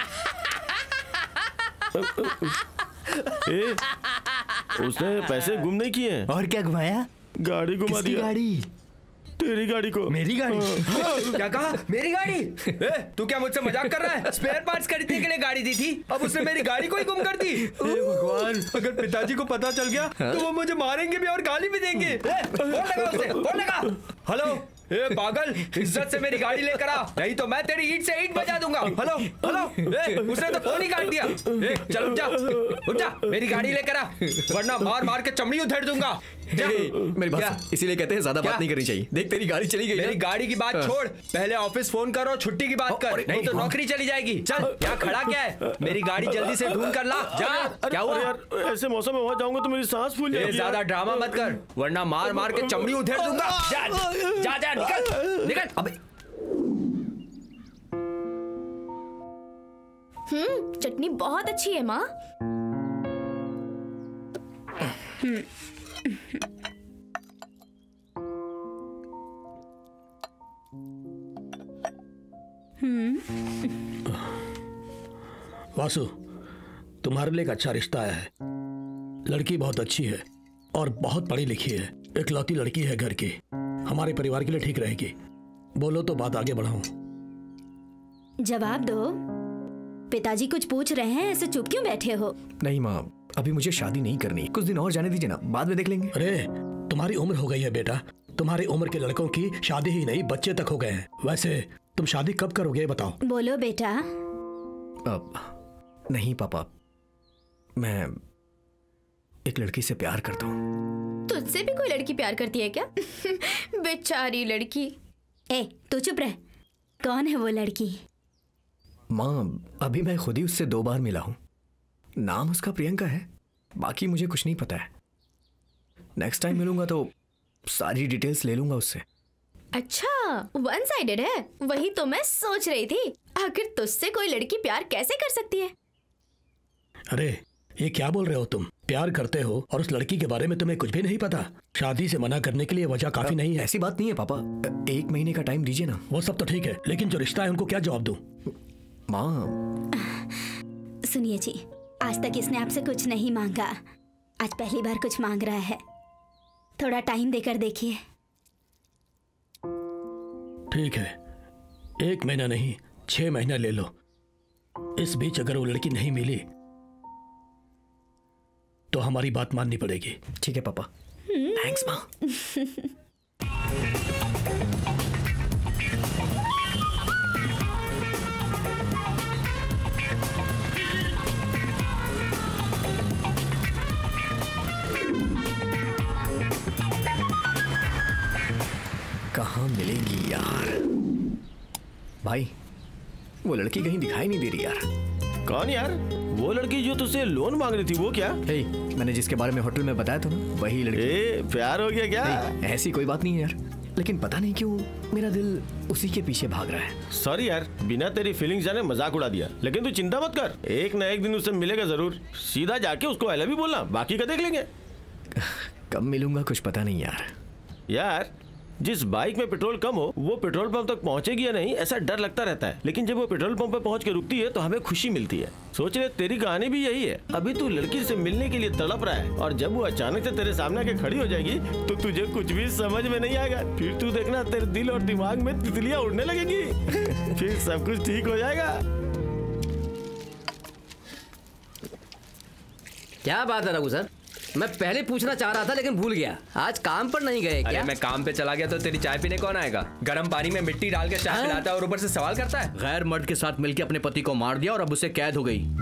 ए, उसने पैसे गुम नहीं किए। और क्या घुमाया? गाड़ी घुमा दिया। गाड़ी? तेरी गाड़ी को। मेरी गाड़ी? क्या कहा? मेरी गाड़ी? तू क्या मुझसे मजाक कर रहा है? स्पेयर पार्ट्स खरीदने के लिए गाड़ी दी थी, अब उसने मेरी गाड़ी को ही गुम कर दी। भगवान, अगर पिताजी को पता चल गया तो वो मुझे मारेंगे भी और गाली भी देंगे। फोन लगा उसे, फोन लगा। हेलो, ए पागल, इज्जत से मेरी गाड़ी लेकर आ, नहीं तो मैं तेरी ईंट से ईंट बजा दूंगा। हेलो हेलो, उसने तो फोन ही काट दिया। चल उठ जा, मेरी गाड़ी लेकर आ, वरना मार मार के चमड़ी उधेड़ दूंगा। मेरी बात, इसीलिए कहते हैं ज्यादा बात नहीं करनी चाहिए। देख तेरी गाड़ी चली गई। मेरी गाड़ी की बात छोड़, पहले ऑफिस फोन करो, छुट्टी की बात कर, नहीं तो नौकरी चली जाएगी। चल, क्या खड़ा क्या है? मेरी गाड़ी जल्दी से ढूंढ कर ला। जा। क्या हुआ यार? ऐसे मौसम में वहां जाऊंगा तो मेरी सांस फूल जाएगी। ज्यादा ड्रामा मत कर, वरना मार मार के चमड़ी उधेड़ दूंगा। जा जा जा, निकल निकल। अबे चटनी बहुत अच्छी है माँ। वासु, तुम्हारे लिए एक अच्छा रिश्ता आया है। लड़की बहुत अच्छी है और बहुत पढ़ी लिखी है, इकलौती लड़की है घर की, हमारे परिवार के लिए ठीक रहेगी। बोलो तो बात आगे बढ़ाऊं। जवाब दो। पिताजी कुछ पूछ रहे हैं, ऐसे चुप क्यों बैठे हो? नहीं माँ, अभी मुझे शादी नहीं करनी, कुछ दिन और जाने दीजिए ना, बाद में देख लेंगे। अरे तुम्हारी उम्र हो गई है बेटा, तुम्हारी उम्र के लड़कों की शादी ही नहीं बच्चे तक हो गए हैं। वैसे तुम शादी कब करोगे बताओ? बोलो बेटा। नहीं पापा, मैं एक लड़की से प्यार करता हूँ। तुझसे भी कोई लड़की प्यार करती है क्या? बेचारी लड़की। ए, तू चुप रह। कौन है वो लड़की? माँ, अभी मैं खुद ही उससे 2 बार मिला हूँ। नाम उसका प्रियंका है, बाकी मुझे कुछ नहीं पता है। नेक्स्ट टाइम मिलूंगा तो सारी डिटेल्स ले लूंगा उससे। अच्छा, वन साइडेड है। वही तो मैं सोच रही थी, आखिर तुझसे कोई लड़की प्यार कैसे कर सकती है? अरे ये क्या बोल रहे हो तुम? प्यार करते हो और उस लड़की के बारे में तुम्हें कुछ भी नहीं पता? शादी से मना करने के लिए वजह काफी नहीं है। ऐसी बात नहीं है पापा, 1 महीने का टाइम दीजिए ना। वो सब तो ठीक है, लेकिन जो रिश्ता है उनको क्या जवाब दूं? माँ सुनिए जी, आज तक इसने आपसे कुछ नहीं मांगा, आज पहली बार कुछ मांग रहा है। थोड़ा टाइम देकर देखिए। ठीक है, 1 महीना नहीं 6 महीना ले लो। इस बीच अगर वो लड़की नहीं मिली तो हमारी बात माननी पड़ेगी। ठीक है पापा। थैंक्स माँ। कहाँ मिलेगी यार? भाई, वो लड़की कहीं दिखाई नहीं दे रही यार। कौन यार? वो लड़की जो तुझसे लोन मांग रही थी, वो क्या? मैंने जिसके बारे में होटल में बताया था ना, वही लड़की। प्यार हो गया क्या? ऐसी कोई बात नहीं है यार, लेकिन पता नहीं क्यों मेरा दिल उसी के पीछे भाग रहा है। सॉरी यार, बिना तेरी फीलिंग्स जाने मजाक उड़ा दिया, लेकिन तू चिंता मत कर, एक ना एक दिन उससे मिलेगा जरूर। सीधा जाके उसको आई लव यू बोलना, बाकी का देख लेंगे। कब मिलूंगा कुछ पता नहीं यार। यार जिस बाइक में पेट्रोल कम हो वो पेट्रोल पंप तक पहुंचेगी या नहीं ऐसा डर लगता रहता है, लेकिन जब वो पेट्रोल पंप पे पहुंच के रुकती है तो हमें खुशी मिलती है। सोच ले तेरी कहानी भी यही है। अभी तू लड़की से मिलने के लिए तड़प रहा है और जब वो अचानक से तेरे सामने आके खड़ी हो जाएगी तो तुझे कुछ भी समझ में नहीं आएगा। फिर तू देखना तेरे दिल और दिमाग में तितलियां उड़ने लगेगी। फिर सब कुछ ठीक हो जाएगा। क्या बात है रघु सर, मैं पहले पूछना चाह रहा था लेकिन भूल गया। आज काम पर नहीं गए क्या? अरे मैं काम पे चला गया तो तेरी चाय पीने कौन आएगा? गर्म पानी में मिट्टी डाल के चाय पिलाता है और ऊपर से सवाल करता है। गैर मर्द के साथ मिलकर अपने पति को मार दिया और अब उसे कैद हो गई।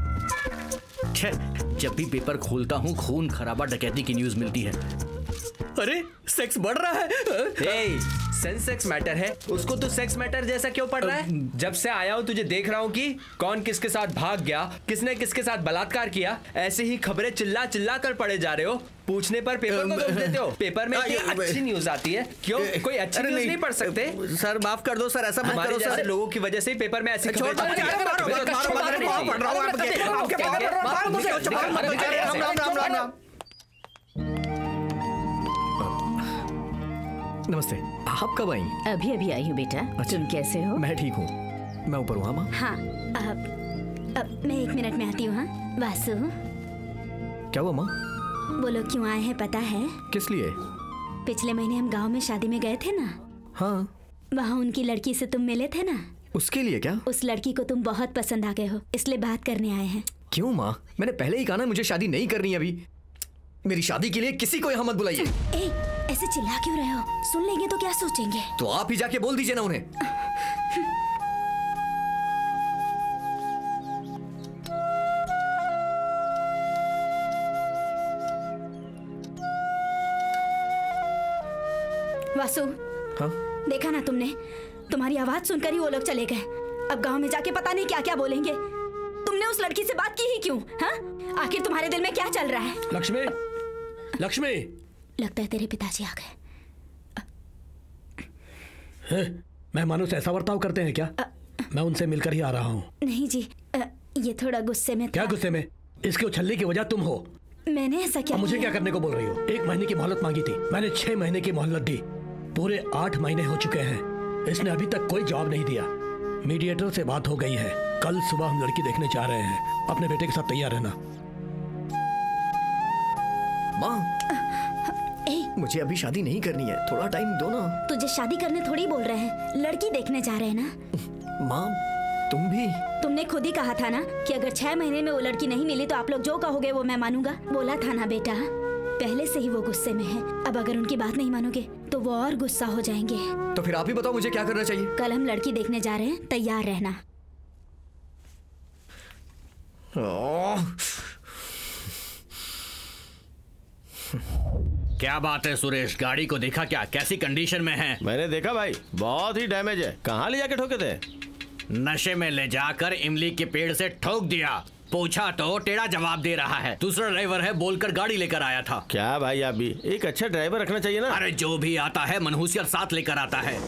जब भी पेपर खोलता हूँ खून खराबा डकैती की न्यूज मिलती है। अरे सेक्स बढ़ रहा है। सेक्स मैटर है, उसको तो सेक्स मैटर जैसा क्यों पढ़ रहा है? जब से आया हूँ तुझे देख रहा हूँ कि कौन किसके साथ भाग गया, किसने किसके साथ बलात्कार किया, ऐसे ही खबरें चिल्ला चिल्ला कर पढ़े जा रहे हो। पूछने पर पेपर को दोष देते हो। पेपर में इतनी अच्छी न्यूज आती है, क्यों कोई अच्छी न्यूज नहीं पढ़ सकते? सर माफ कर दो सर, ऐसा मत करो सर। लोगों की वजह से ही पेपर में ऐसी नमस्ते, आप कब आई? अभी अभी आई हूँ बेटा। तुम कैसे हो? मैं ठीक हूँ। मैं ऊपर हूँ माँ। हाँ अब मैं 1 मिनट में आती हूँ। हाँ वासु। क्या हुआ माँ? बोलो क्यों आए हैं पता है? किस लिए? पिछले महीने हम गांव में शादी में गए थे ना। हाँ। वहाँ उनकी लड़की से तुम मिले थे ना। उसके लिए क्या? उस लड़की को तुम बहुत पसंद आ गए हो, इसलिए बात करने आए हैं। क्यों माँ? मैंने पहले ही कहा ना मुझे शादी नहीं करनी अभी। मेरी शादी के लिए किसी को यहाँ मत बुलाइए। ऐसे चिल्ला क्यों रहे हो? सुन लेंगे तो क्या सोचेंगे? तो आप ही जाके बोल दीजिए ना उन्हें। वासु। हाँ? देखा ना तुमने, तुम्हारी आवाज सुनकर ही वो लोग चले गए। अब गांव में जाके पता नहीं क्या क्या बोलेंगे। तुमने उस लड़की से बात की ही क्यों? हाँ? आखिर तुम्हारे दिल में क्या चल रहा है? लक्ष्मी, लक्ष्मी। लगता है तेरे पिताजी आ गए। मेहमानों से ऐसा बर्ताव करते हैं क्या? मैं उनसे मिलकर ही आ रहा हूँ। नहीं जी, ये थोड़ा गुस्से में था। क्या गुस्से में? इसके उछलने की वजह तुम हो। मैंने ऐसा क्या? मुझे क्या करने को बोल रही हो? 1 महीने की मोहलत मांगी थी, मैंने 6 महीने की मोहलत दी। पूरे 8 महीने हो चुके हैं, इसने अभी तक कोई जवाब नहीं दिया। मीडिएटर से बात हो गई है, कल सुबह हम लड़की देखने जा रहे हैं। अपने बेटे के साथ तैयार रहना। माँ, मुझे अभी शादी नहीं करनी है, थोड़ा टाइम दो ना। तुझे शादी करने थोड़ी बोल रहे हैं, लड़की देखने जा रहे हैं ना। माँ तुम भी। तुमने खुद ही कहा था ना कि अगर 6 महीने में वो लड़की नहीं मिली तो आप लोग जो कहोगे वो मैं मानूंगा। बोला था ना बेटा। पहले से ही वो गुस्से में है, अब अगर उनकी बात नहीं मानोगे तो वो और गुस्सा हो जाएंगे। तो फिर आप ही बताओ मुझे क्या करना चाहिए? कल हम लड़की देखने जा रहे हैं, तैयार रहना। क्या बात है सुरेश, गाड़ी को देखा क्या? कैसी कंडीशन में है? मैंने देखा भाई, बहुत ही डैमेज है। कहाँ ले जाके ठोके थे? नशे में ले जाकर इमली के पेड़ से ठोक दिया। पूछा तो टेढ़ा जवाब दे रहा है। दूसरा ड्राइवर है बोलकर गाड़ी लेकर आया था। क्या भाई, आप भी एक अच्छा ड्राइवर रखना चाहिए ना। अरे जो भी आता है मनहूसियत साथ लेकर आता है।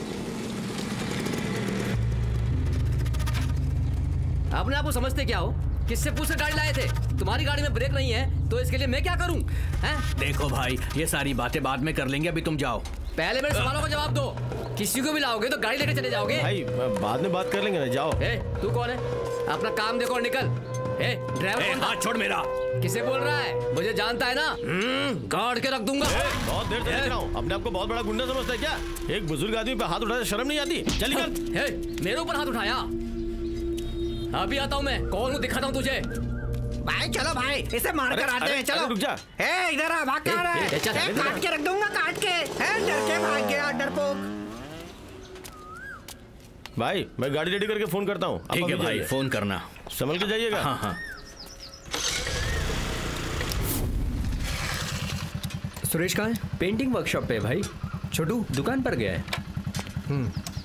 अपने आप को समझते क्या हो? किससे पूछकर गाड़ी लाए थे? तुम्हारी गाड़ी में ब्रेक नहीं है तो इसके लिए मैं क्या करूं? हैं? देखो भाई, ये सारी बातें बाद में कर लेंगे, अभी तुम जाओ। पहले मेरे सवालों का जवाब दो। किसी को भी लाओगे तो गाड़ी लेकर चले जाओगे? भाई बाद में बात कर लेंगे ना, जाओ। तू कौन है? अपना काम देखो और निकल। ड्राइवर हाथ छोड़ मेरा। किसे बोल रहा है? मुझे जानता है ना, गाड़ के रख दूंगा। बहुत देर से देख रहा हूं। अपने आप को बहुत बड़ा गुंडा समझता है क्या? एक बुजुर्ग आदमी पे हाथ उठाने शर्म नहीं आती? चल निकल। मेरे ऊपर हाथ उठाया? अभी आता हूँ मैं, कौन हूँ दिखाता हूँ तुझे। भाई चलो भाई, इसे मार कर आते हैं। चलो रुक जा। इधर आ, भाग कहाँ रहा है? काट के रख दूंगा, काट के। डर के भाग गया डरपोक। भाई मैं गाड़ी रेडी करके फोन करता हूँ। ठीक है भाई, फोन करना। संभल के जाइएगा। हाँ हाँ। सुरेश कहाँ है? पेंटिंग वर्कशॉप पे भाई। छोटू दुकान पर गया है।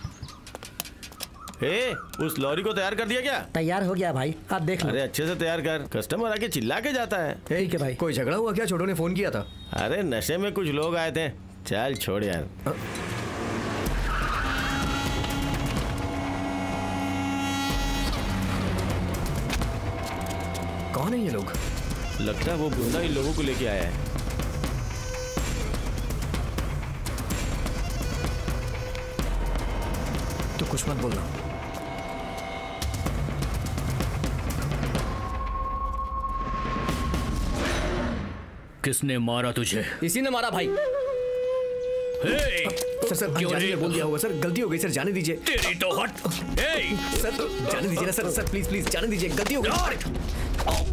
उस लॉरी को तैयार कर दिया क्या? तैयार हो गया भाई, आप देख लो। अरे अच्छे से तैयार कर, कस्टमर आके चिल्ला के जाता है। ठीक है भाई। कोई झगड़ा हुआ क्या? छोटू ने फोन किया था। अरे नशे में कुछ लोग आए थे। चल छोड़ यार। है ये लोग? लगता है वो गुंडा इन लोगों को लेके आया है। तो कुछ मत बोलना। किसने मारा तुझे? इसी ने मारा भाई। सर अनजाने में बोल दिया होगा सर, गलती हो गई सर, जाने दीजिए। तेरी तो हट। सर जाने दीजिए ना सर, सर प्लीज प्लीज जाने दीजिए, गलती हो गई।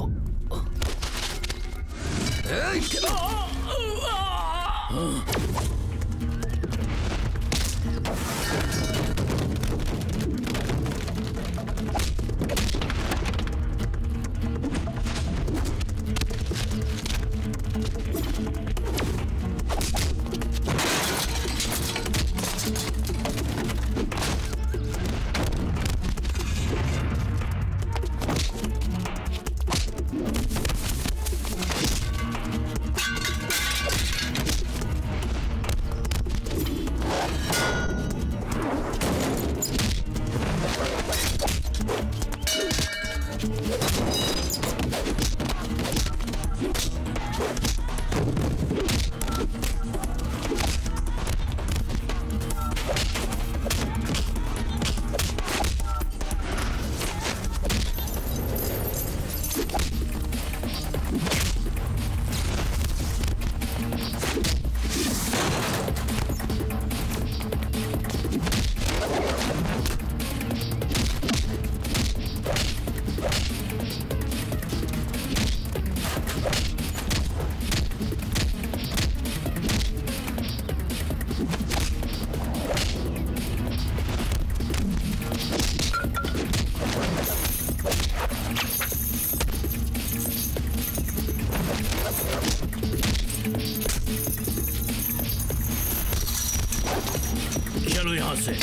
चलो यहां से।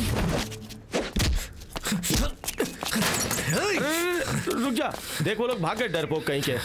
रुक जा, देख वो लोग भाग गए डरपोक कहीं के।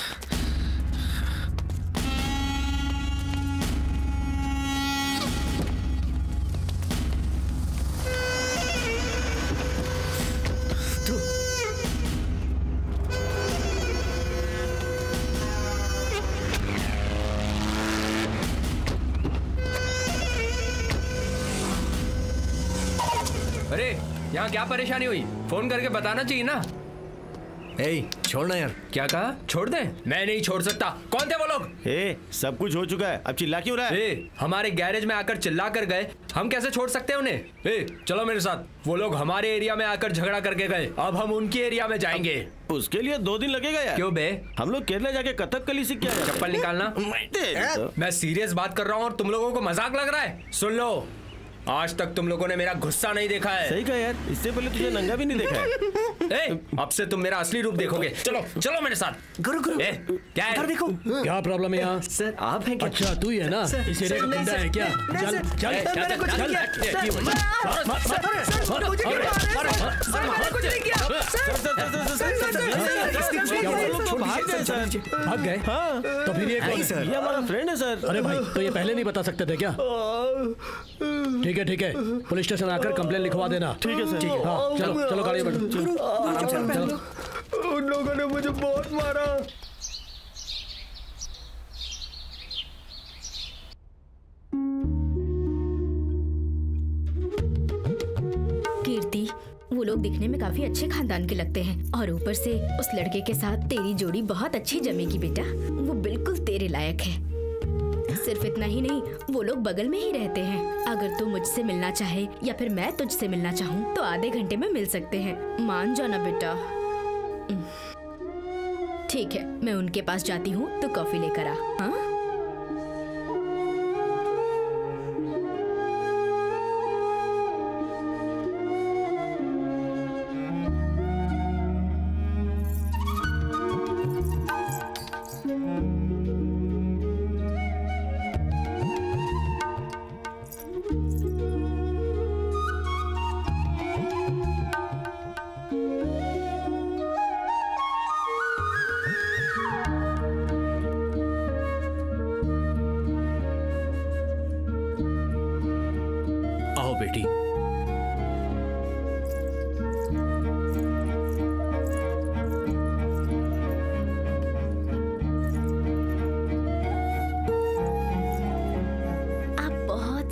अरे यहाँ क्या परेशानी हुई? फोन करके बताना चाहिए ना। छोड़ना यार। क्या कहा? छोड़ दे? मैं नहीं छोड़ सकता। कौन थे वो लोग? सब कुछ हो चुका है, अब चिल्ला क्यों रहा है? हमारे गैरेज में आकर चिल्ला कर गए, हम कैसे छोड़ सकते हैं उन्हें? चलो मेरे साथ। वो लोग हमारे एरिया में आकर झगड़ा करके गए, अब हम उनके एरिया में जाएंगे। उसके लिए 2 दिन लगेगा यार। क्यों बे? हम लोग केरला जाके कथकली सीख के आए। चप्पल निकालना। मैं सीरियस बात कर रहा हूँ और तुम लोगों को मजाक लग रहा है? सुन लो, आज तक तुम लोगों ने मेरा गुस्सा नहीं देखा है। सही कहा यार, इससे पहले तुझे नंगा भी नहीं देखा है। अब से तुम मेरा असली रूप देखोगे। चलो चलो मेरे साथ। गुरु गुरु क्या है? देखो क्या प्रॉब्लम है यहाँ? सर आप हैं क्या? अच्छा तू ही है ना? इस एरिया का गुंडा है क्या? चल भाग गए? तो फिर ये कौन है? ये हमारा फ्रेंड है सर। अरे भाई, तो ये पहले नहीं बता सकते थे क्या? ठीक है, पुलिस स्टेशन आकर कंप्लेन लिखवा देना। ठीक है सर। ठीक है, हाँ चलो चलो गाड़ी में बैठो। आराम से चलो। उन लोगों ने मुझे बहुत मारा। कीर्ति, वो लोग दिखने में काफी अच्छे खानदान के लगते हैं और ऊपर से उस लड़के के साथ तेरी जोड़ी बहुत अच्छी जमेगी बेटा। वो बिल्कुल तेरे लायक है। सिर्फ इतना ही नहीं, वो लोग बगल में ही रहते हैं। अगर तू मुझसे मिलना चाहे या फिर मैं तुझसे मिलना चाहूँ तो आधे घंटे में मिल सकते हैं। मान जाना बेटा। ठीक है, मैं उनके पास जाती हूँ, तो कॉफी लेकर आ। हाँ? बेटी।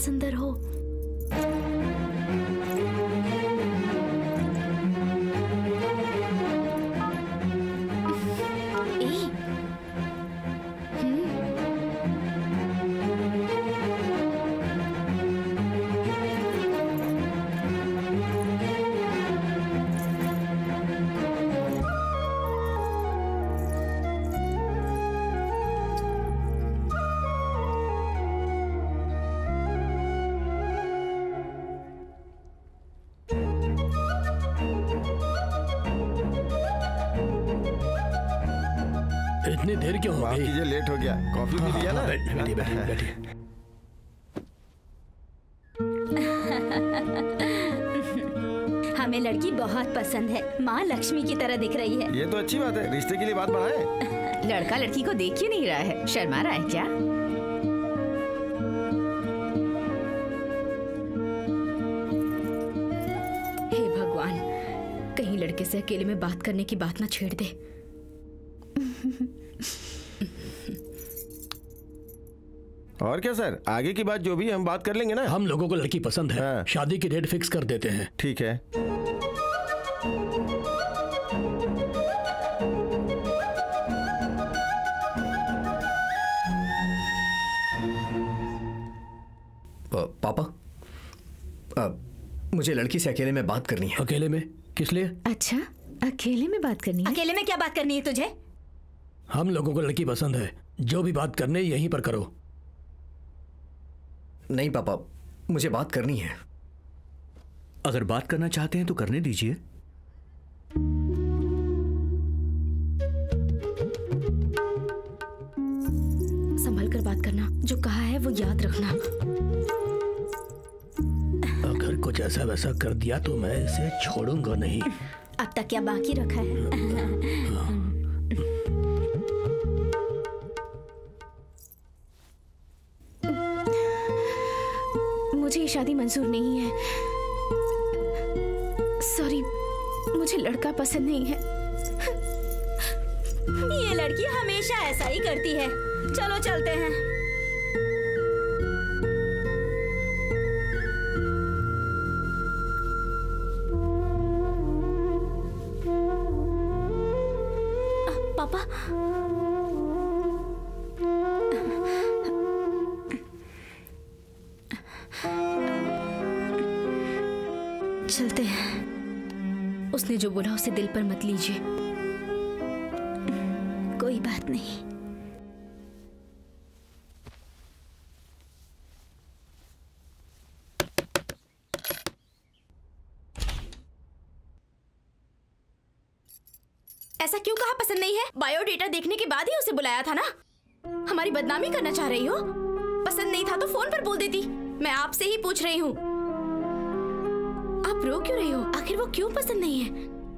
सुंदर हो। इतनी देर क्यों हो गई? कीजिए, लेट हो गया। कॉफी पी लिया ना? बैठिए बैठिए बैठिए। हमें लड़की बहुत पसंद है, माँ लक्ष्मी की तरह दिख रही है। ये तो अच्छी बात है, रिश्ते के लिए बात बढ़ाए। लड़का लड़की को देख क्यों नहीं रहा है? शर्मा रहा है क्या? हे भगवान, कहीं लड़के से अकेले में बात करने की बात ना छेड़ दे। और क्या सर, आगे की बात जो भी हम बात कर लेंगे ना। हम लोगों को लड़की पसंद है। हाँ। शादी की डेट फिक्स कर देते हैं। ठीक है। पापा, मुझे लड़की से अकेले में बात करनी है। अकेले में? किस लिए? अच्छा, अकेले में बात करनी है? अकेले में क्या बात करनी है तुझे? हम लोगों को लड़की पसंद है, जो भी बात करने यहीं पर करो। नहीं पापा, मुझे बात करनी है। अगर बात करना चाहते हैं तो करने दीजिए। संभल कर बात करना, जो कहा है वो याद रखना। अगर कुछ ऐसा वैसा कर दिया तो मैं इसे छोड़ूंगा नहीं। अब तक क्या बाकी रखा है? मुझे ये शादी मंजूर नहीं है। सॉरी, मुझे लड़का पसंद नहीं है। ये लड़की हमेशा ऐसा ही करती है। चलो चलते हैं। पापा, चलते हैं। उसने जो बोला उसे दिल पर मत लीजिए। कोई बात नहीं। ऐसा क्यों कहा पसंद नहीं है? बायोडेटा देखने के बाद ही उसे बुलाया था ना। हमारी बदनामी करना चाह रही हो? पसंद नहीं था तो फोन पर बोल देती। मैं आपसे ही पूछ रही हूँ। आप रो क्यों रही हो? आखिर वो क्यों पसंद नहीं है?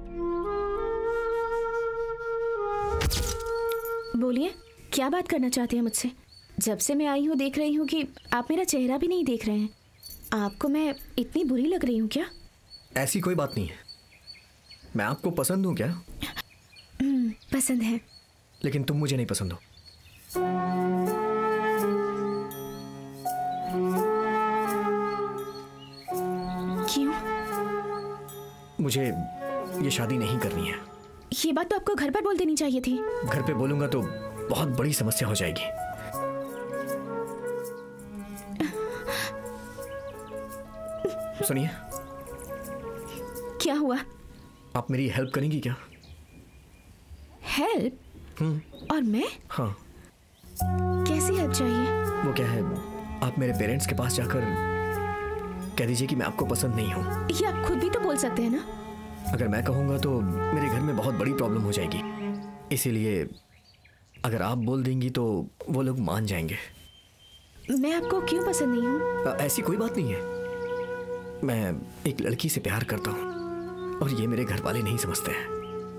बोलिए, क्या बात करना चाहती हैं मुझसे? जब से मैं आई हूँ देख रही हूँ कि आप मेरा चेहरा भी नहीं देख रहे हैं। आपको मैं इतनी बुरी लग रही हूँ क्या? ऐसी कोई बात नहीं है। मैं आपको पसंद हूँ क्या? पसंद है। लेकिन तुम मुझे नहीं पसंद हो। क्यों? मुझे ये शादी नहीं करनी है। ये बात तो आपको घर पर बोल देनी चाहिए थी। घर पे बोलूंगा तो बहुत बड़ी समस्या हो जाएगी। सुनिए। क्या हुआ? आप मेरी हेल्प करेंगी क्या? हेल्प? और मैं? हाँ। कैसी हेल्प चाहिए? वो क्या है, आप मेरे पेरेंट्स के पास जाकर कह दीजिए कि मैं आपको पसंद नहीं हूँ। ये आप खुद भी तो बोल सकते हैं ना। अगर मैं कहूँगा तो मेरे घर में बहुत बड़ी प्रॉब्लम हो जाएगी। इसीलिए अगर आप बोल देंगी तो वो लोग मान जाएंगे। मैं आपको क्यों पसंद नहीं हूँ? ऐसी कोई बात नहीं है। मैं एक लड़की से प्यार करता हूँ और ये मेरे घर वाले नहीं समझते हैं।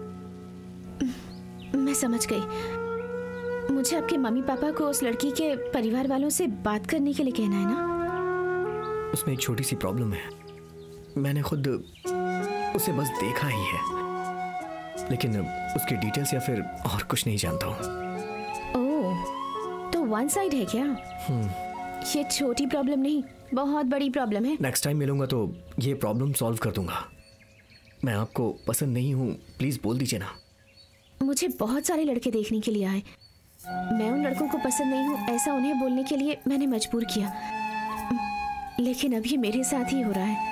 मैं समझ गई। मुझे आपके मम्मी पापा को उस लड़की के परिवार वालों से बात करने के लिए कहना है ना? उसमें एक छोटी सी प्रॉब्लम है। मैंने खुद उसे बस देखा ही है, लेकिन उसकी डिटेल्स या फिर और कुछ नहीं जानता हूँ। ओह, तो वन साइड है क्या? ये छोटी प्रॉब्लम नहीं, बहुत बड़ी प्रॉब्लम है। नेक्स्ट टाइम मिलूंगा तो ये प्रॉब्लम सॉल्व कर दूंगा। मैं आपको पसंद नहीं हूँ, प्लीज बोल दीजिए ना। मुझे बहुत सारे लड़के देखने के लिए आए, मैं उन लड़कों को पसंद नहीं हूँ ऐसा उन्हें बोलने के लिए मैंने मजबूर किया, लेकिन अब ये मेरे साथ ही हो रहा है।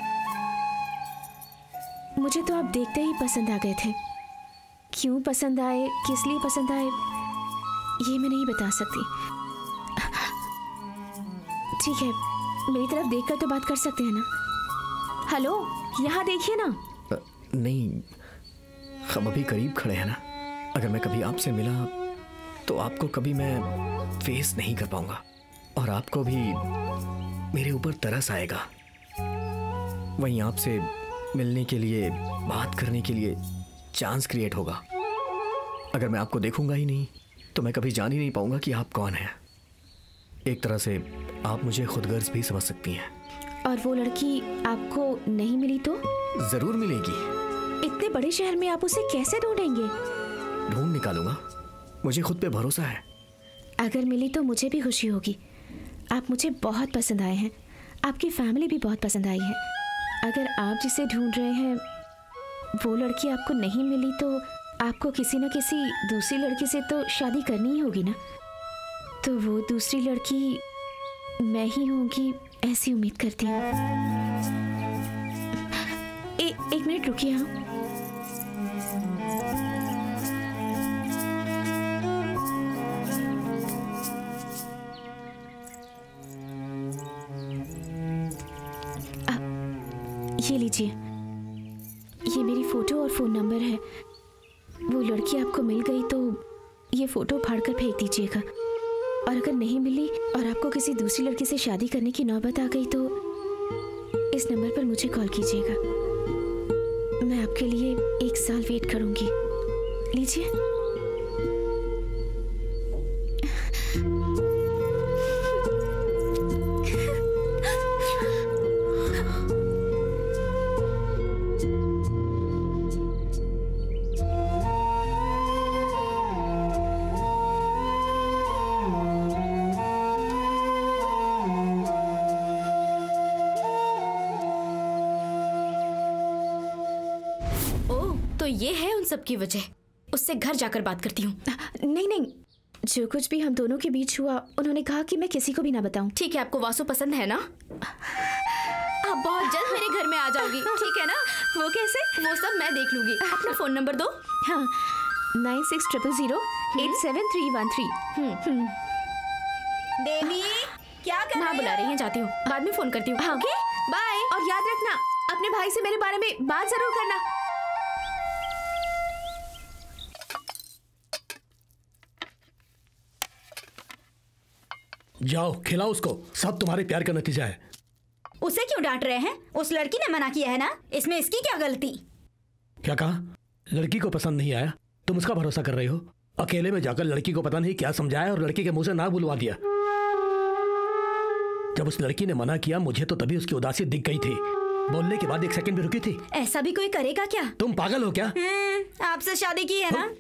मुझे तो आप देखते ही पसंद आ गए थे। क्यों पसंद आए, किस लिए पसंद आए, ये मैं नहीं बता सकती। ठीक है, मेरी तरफ देखकर तो बात कर सकते हैं ना। हेलो, यहाँ देखिए ना। नहीं, हम अभी करीब खड़े हैं ना। अगर मैं कभी आपसे मिला तो आपको कभी मैं फेस नहीं कर पाऊंगा और आपको भी मेरे ऊपर तरस आएगा। वहीं आपसे मिलने के लिए, बात करने के लिए चांस क्रिएट होगा। अगर मैं आपको देखूंगा ही नहीं तो मैं कभी जान ही नहीं पाऊंगा कि आप कौन हैं। एक तरह से आप मुझे खुदगर्ज भी समझ सकती हैं। और वो लड़की आपको नहीं मिली तो? जरूर मिलेगी। इतने बड़े शहर में आप उसे कैसे ढूंढेंगे? ढूंढ निकालूंगा, मुझे खुद पे भरोसा है। अगर मिली तो मुझे भी खुशी होगी। आप मुझे बहुत पसंद आए हैं, आपकी फैमिली भी बहुत पसंद आई है। अगर आप जिसे ढूंढ रहे हैं वो लड़की आपको नहीं मिली तो आपको किसी न किसी दूसरी लड़की से तो शादी करनी ही होगी ना। तो वो दूसरी लड़की मैं ही होंगी ऐसी उम्मीद करती हूँ। एक मिनट रुकिए। हाँ, ये लीजिए, ये मेरी फोटो और फोन नंबर है। वो लड़की आपको मिल गई तो ये फोटो फाड़कर फेंक दीजिएगा, और अगर नहीं मिली और आपको किसी दूसरी लड़की से शादी करने की नौबत आ गई तो इस नंबर पर मुझे कॉल कीजिएगा। मैं आपके लिए 1 साल वेट करूंगी। लीजिए। तो ये है उन सब की वजह। उससे घर जाकर बात करती हूँ। नहीं, जो कुछ भी हम दोनों के बीच हुआ उन्होंने कहा कि मैं किसी को भी ना बताऊं। ठीक है, आपको वासु पसंद है ना? आप बहुत जल्द मेरे घर में आ जाओगी, ठीक है ना? वो कैसे? वो सब मैं देख लूंगी। अपना फोन नंबर दो। हाँ, 9600087313। देवी, क्या कर माँ बुला रही हैं, जाती हूँ, बाद में फोन करती हूँ। हाँ, ओके, बाय। और याद रखना, अपने भाई से मेरे बारे में बात जरूर करना। जाओ, खिलाओ उसको, सब तुम्हारे प्यार का नतीजा है। उसे क्यों डांट रहे हैं? उस लड़की ने मना किया है ना, इसमें इसकी क्या गलती? क्या कहा? लड़की को पसंद नहीं आया? तुम उसका भरोसा कर रही हो? अकेले में जाकर लड़की को पता नहीं क्या समझाया और लड़की के मुंह से ना बुलवा दिया। जब उस लड़की ने मना किया मुझे तो तभी उसकी उदासी दिख गई थी। बोलने के बाद 1 सेकंड भी रुकी थी। ऐसा भी कोई करेगा क्या? तुम पागल हो क्या? आपसे शादी की है ना?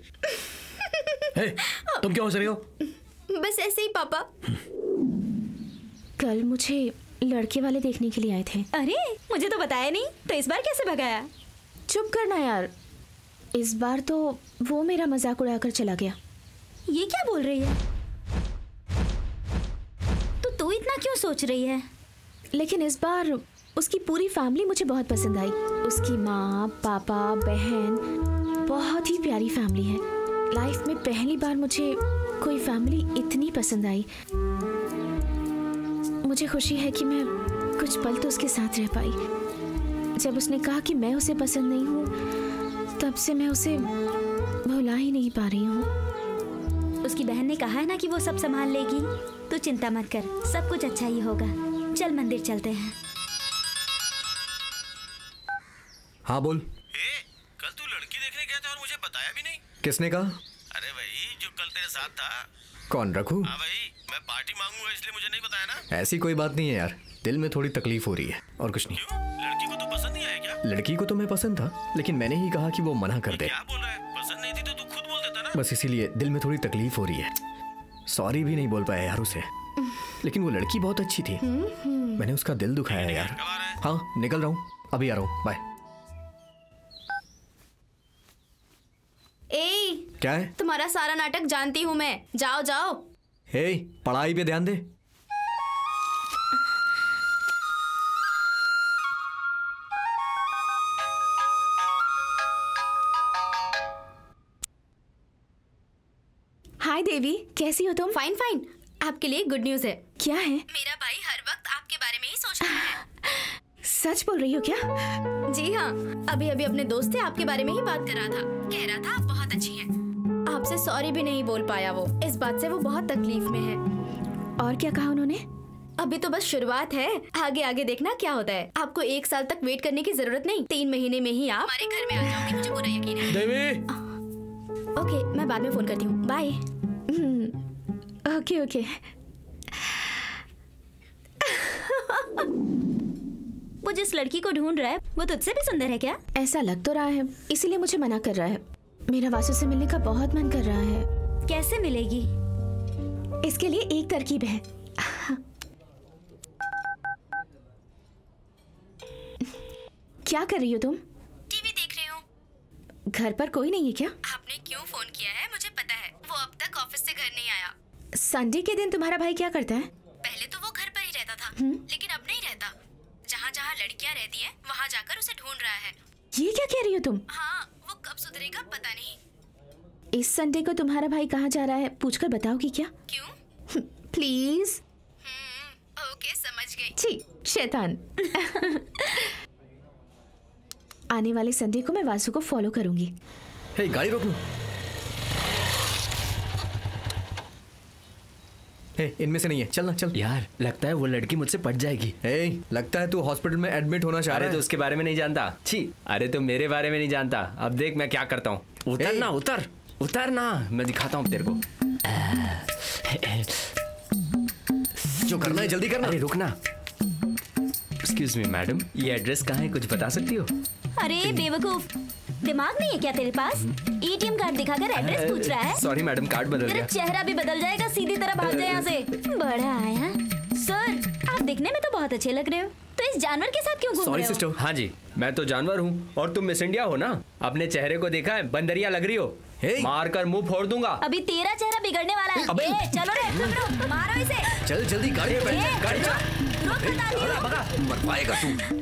तुम क्यों हंस रही हो? बस ऐसे ही पापा। कल मुझे लड़के वाले देखने के लिए आए थे। अरे, मुझे तो बताया नहीं, तो इस बार कैसे भगाया? चुप करना यार, इस बार तो वो मेरा मजाक उड़ाकर चला गया। ये क्या बोल रही है? तो तू इतना क्यों सोच रही है? लेकिन इस बार उसकी पूरी फैमिली मुझे बहुत पसंद आई। उसकी माँ, पापा, बहन, बहुत ही प्यारी फैमिली है। लाइफ में पहली बार मुझे कोई फैमिली इतनी पसंद आई। मुझे खुशी है कि मैं कुछ पल तो उसके साथ रह पाई। जब उसने कहा कि मैं उसे पसंद नहीं हूँ, तब से मैं उसे भुला ही नहीं पा रही हूँ। उसकी बहन ने कहा है ना कि वो सब संभाल लेगी। तू चिंता मत कर, सब कुछ अच्छा ही होगा। चल मंदिर चलते हैं। हाँ बोल। कल तू लड़की देखने गया था और मुझे बताया भी नहीं। किसने कहा? अरे भाई, जो कल तेरे साथ था। कौन, रघु? हाँ भाई, मैं पार्टी मांगूंगा इसलिए मुझे नहीं बताया ना। ऐसी कोई बात नहीं है यार, दिल में थोड़ी तकलीफ हो रही है और कुछ नहीं। क्यों? लड़की को तो पसंद नहीं आया क्या? लड़की को तो मैं पसंद था, लेकिन मैंने ही कहा कि वो मना कर दे। क्या बोल रहा है? पसंद नहीं थी तो तू खुद बोल देता ना। बस इसीलिए दिल में थोड़ी तकलीफ हो रही है। सॉरी भी नहीं बोल पाया यार उसे, लेकिन वो लड़की बहुत अच्छी थी। मैंने उसका दिल दुखाया यार। हाँ निकल रहा हूँ, अभी आ रहा हूँ, बाय। ए, क्या है? तुम्हारा सारा नाटक जानती हूँ मैं, जाओ जाओ। हे, पढ़ाई पे ध्यान दे। हाय देवी, कैसी हो तुम? Fine fine. आपके लिए गुड न्यूज है। क्या है? मेरा भाई हर वक्त आपके बारे में ही सोच रहा है। सच बोल रही हो क्या? जी हाँ, अभी अभी अपने दोस्त से आपके बारे में ही बात कर रहा था। कह रहा था आप बहुत अच्छी हैं। आपसे सॉरी भी नहीं बोल पाया वो। इस बात से वो बहुत तकलीफ में है। और क्या कहा उन्होंने? अभी तो बस शुरुआत है, आगे आगे देखना क्या होता है। आपको 1 साल तक वेट करने की जरूरत नहीं, 3 महीने में ही आप हमारे घर में आ जाओगे, मुझे पूरा यकीन है। देवी। ओके, मैं बाद में फोन करती हूँ, बाय। Okay okay. वो जिस लड़की को ढूंढ रहा है वो तुझसे भी सुंदर है क्या? ऐसा लग तो रहा है, इसीलिए मुझे मना कर रहा है। मेरा वासु से मिलने का बहुत मन कर रहा है। कैसे मिलेगी? इसके लिए एक तरकीब है। क्या कर रही हो तुम? टीवी देख रही हूँ। घर पर कोई नहीं है क्या? आपने क्यों फोन किया है मुझे पता है। वो अब तक ऑफिस से घर नहीं आया। संडे के दिन तुम्हारा भाई क्या करता है? पहले तो वो घर पर ही रहता था, लेकिन अब नहीं रहता। जहाँ जहाँ लड़कियाँ रहती हैं, वहाँ जाकर उसे ढूंढ रहा है। ये क्या कह रही हो तुम? हाँ, वो कब सुधरेगा पता नहीं। इस संडे को तुम्हारा भाई कहाँ जा रहा है, पूछकर बताओगी क्या? क्यों? प्लीज। ओके, समझ गई। छी, शैतान। आने वाले संडे को मैं वासु को फॉलो करूंगी। हे, गाड़ी रोक लो। हे, इनमें से नहीं है, चल ना चल। यार लगता है वो लड़की मुझसे पट जाएगी। हे, लगता है तू हॉस्पिटल में एडमिट होना चाह रहा है। अरे तो उसके बारे में नहीं जानता। छी, अरे तो मेरे बारे में नहीं जानता। अब देख मैं क्या करता हूँ। उतर ना, उतर उतर ना, मैं दिखाता हूँ तेरे को। जो करना है जल्दी करना। अरे रुकना। एक्सक्यूज मी मैडम, ये एड्रेस कहाँ है, कुछ बता सकती हो? अरे बेवकूफ, दिमाग नहीं है क्या तेरे पास? एटीएम कार्ड दिखाकर एड्रेस पूछ रहा है। सॉरी मैडम, कार्ड बदल तेरा गया। चेहरा भी बदल जाएगा, सीधी तरह भाग जा यहाँ से। बड़ा आया। सर, आप दिखने में तो बहुत अच्छे लग रहे हो, तो इस जानवर के साथ क्यों घूम रहे हो? सिस्टर। हाँ जी, मैं तो जानवर हूँ और तुम मिस इंडिया हो ना। अपने चेहरे को देखा है, बंदरिया लग रही हो। मार कर मुंह फोड़ दूंगा। अभी तेरा चेहरा बिगड़ने वाला है। अबे। चलो रे, चलो, मारो इसे। चल जल्दी गाड़ी पे बैठ। गाड़ी मर पाएगा तू।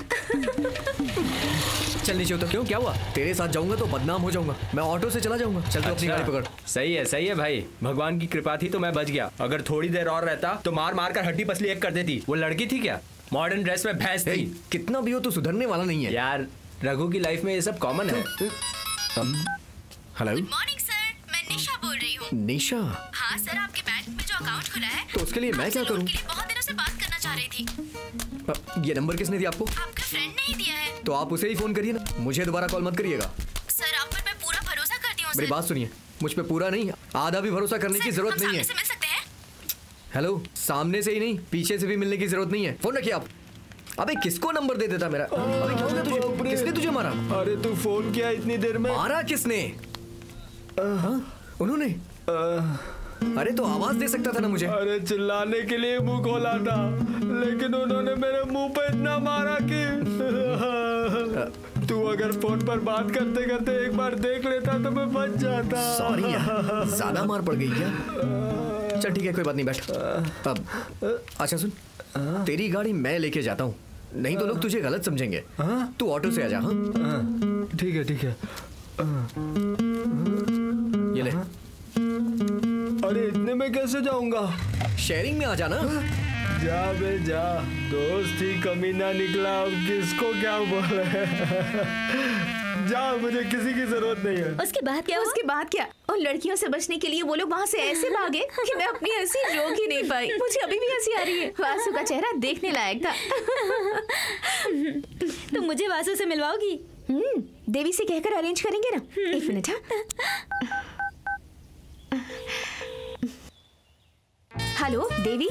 चल नीचे उतर। क्यों, क्या हुआ? तेरे साथ जाऊंगा तो बदनाम हो जाऊंगा। मैं ऑटो से चला जाऊंगा। चल तो अपनी गाड़ी पकड़। सही है भाई, भगवान की कृपा थी तो मैं बच गया। अगर थोड़ी देर और रहता तो मार मार कर हड्डी पसली एक कर देती। वो लड़की थी क्या? मॉडर्न ड्रेस में भैंस थी। कितना भी हो तो सुधरने वाला नहीं है यार। रघु की लाइफ में ये सब कॉमन है। हेलो, गुड मॉर्निंग सर, मैं निशा बोल रही हूँ। निशा? हाँ सर, आपके बैंक में जो अकाउंट खुला है, तो उसके लिए मैं क्या करूँ? बहुत दिनों से बात करना चाह रही थी। ये नंबर किसने दिया आपको? आपका फ्रेंड ने ही दिया है। तो आप उसे ही फोन करिए ना, मुझे दोबारा कॉल मत करिएगा। सर, आप पर मैं पूरा भरोसा करती हूँ। मेरी बात सुनिए, मुझ पे पूरा नहीं, आधा भी भरोसा करने की जरूरत नहीं है। मिल सकते हैं? हेलो, सामने से ही नहीं, पीछे से भी मिलने की जरूरत नहीं है। फोन रखिए आप। अबे किसको नंबर दे देता मेरा? अबे क्या हो गया तुझे? किसने तुझे मारा? अरे तू फोन किया इतनी देर में? मारा किसने? उन्होंने? अरे तो आवाज दे सकता था ना मुझे। अरे चिल्लाने के लिए मुंह खोला था, लेकिन उन्होंने मेरे मुंह पे इतना मारा कि तू अगर फोन पर बात करते करते एक बार देख लेता तो मैं बच जाता। सॉरी यार, ज्यादा मार पड़ गई क्या? चल ठीक है, कोई बात नहीं, बैठ। अब अच्छा सुन, तेरी गाड़ी मैं लेके जाता हूँ, नहीं तो लोग तुझे गलत समझेंगे। तू ऑटो से आ जा। ठीक है ठीक है। ये ले। अरे इतने में कैसे जाऊंगा? शेयरिंग में आ जाना। जा बे जा, दोस्त ही कमीना निकला, अब किसको क्या बोले। जा, मुझे किसी की जरूरत नहीं है। उसके बाद क्या? उसके बाद क्या? उन लड़कियों से बचने के लिए वो लोग वहाँ से ऐसे भागे कि मैं अपनी हंसी रोक ही नहीं पाई। मुझे अभी भी हंसी आ रही है। वासु का चेहरा देखने लायक था। तुम मुझे वासु से मिलवाओगी? देवी से कहकर अरेंज करेंगे ना। एक मिनट। हेलो देवी,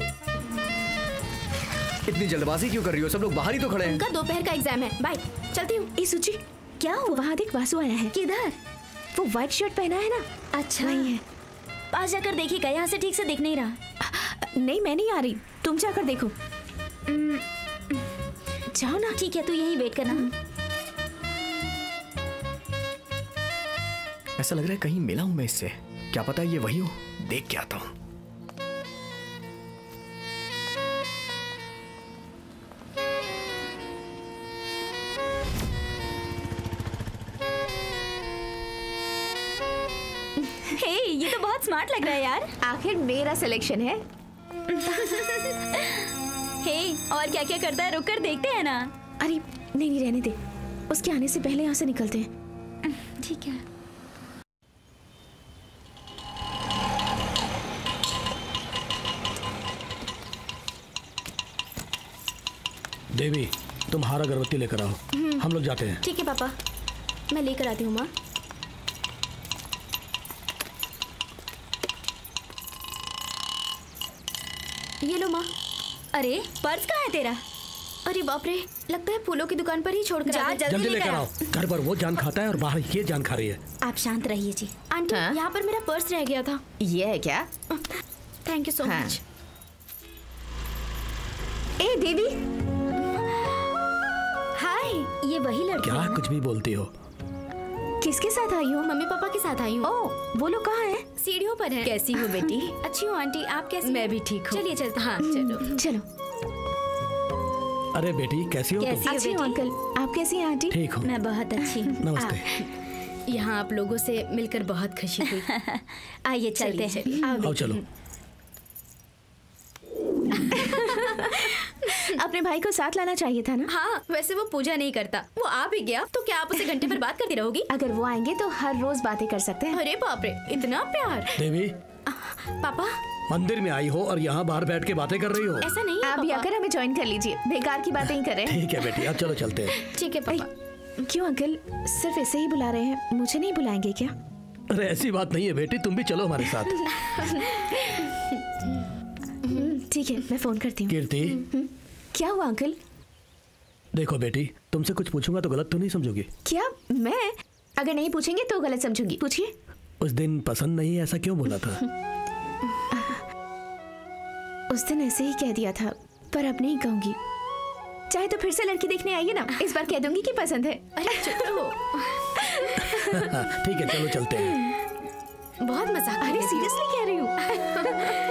इतनी जल्दबाजी क्यों कर रही हो? सब लोग बाहर ही तो खड़े हैं। उनका दोपहर का एग्जाम है, बाय, चलती हूँ। ए सुची, क्या हुआ? वहाँ देख, वासु आया है। किधर? वो व्हाइट शर्ट पहना है ना। अच्छा, नहीं है। पास जाकर देखिएगा, यहाँ से ठीक से दिख नहीं रहा। नहीं, मैं नहीं आ रही, तुम जाकर देखो। जाओ ना। ठीक है, तू यहीं वेट करना। ऐसा लग रहा है कहीं मिला हूं मैं इससे। क्या पता ये वही हो, देख के आता हूं। हे, ये तो बहुत स्मार्ट लग रहा है यार। आखिर मेरा सिलेक्शन है। हे, और क्या क्या करता है, रुक कर देखते हैं ना। अरे नहीं रहने दे, उसके आने से पहले यहाँ से निकलते हैं। ठीक है। देवी, तुम हार अगरबत्ती लेकर आओ, हम लोग जाते हैं। ठीक है पापा, मैं लेकर आती हूँ। माँ, ये लो माँ। अरे पर्स कहाँ है तेरा? अरे बाप रे, लगता है फूलों की दुकान पर ही छोड़ कर आ। जल्दी लेकर आओ। घर पर वो जान खाता है और बाहर ये जान खा रही है। आप शांत रहिए जी। आंटी, यहाँ पर मेरा पर्स रह गया था। ये है क्या? Thank you so much. ए देवी। हाय, ये वही लड़की क्या है? कुछ भी बोलती हो? किसके साथ आई हो? मम्मी पापा के साथ आई हूँ। ओह, वो लोग कहाँ हैं? सीढ़ियों पर है। कैसी हो बेटी? अच्छी हूँ आंटी, आप कैसी? मैं भी ठीक हूँ। चलिए चलते। हाँ चलो। चलो। अरे बेटी, कैसी हो तुम? कैसी हो अच्छी हूँ बेटी? अंकल, आप कैसी हैं आंटी? ठीक हूँ। मैं बहुत अच्छी हूँ। नमस्ते। यहाँ आप लोगों से मिलकर बहुत खुशी हुई। आइए चलते हैं। आओ चलो। अपने भाई को साथ लाना चाहिए था ना। हाँ, वैसे वो पूजा नहीं करता। वो आ भी गया तो क्या आप उसे घंटे भर बात करती रहोगी? अगर वो आएंगे तो हर रोज बातें कर सकते हैं। अरे बाप रे, इतना प्यार। देवी, पापा, मंदिर में आई हो और यहाँ बाहर बैठ के बातें कर रही हो? ऐसा नहीं है आप भी पापा। आकर हमें ज्वाइन कर लीजिए, बेकार की बातें ही करें। ठीक है बेटी, अब चलो चलते हैं। ठीक है पापा। क्यों अंकल, सिर्फ ऐसे ही बुला रहे हैं, मुझे नहीं बुलाएंगे क्या? अरे ऐसी बात नहीं है बेटी, तुम भी चलो हमारे साथ। ठीक है, मैं फोन करती हूँ। कीर्ति, क्या हुआ अंकल? देखो बेटी, तुमसे कुछ पूछूंगा तो गलत तो नहीं समझोगी? क्या? मैं? अगर नहीं पूछेंगे तो गलत समझूंगी। पूछिए। उस दिन पसंद नहीं ऐसा क्यों बोला था? उस दिन ऐसे ही कह दिया था, पर अब नहीं कहूंगी। चाहे तो फिर से लड़की देखने आइए ना, इस बार कह दूंगी कि पसंद है। अरे चुप रहो। ठीक है, चलो चलते हैं। बहुत मजाक। अरे सीरियसली कह रही हूँ।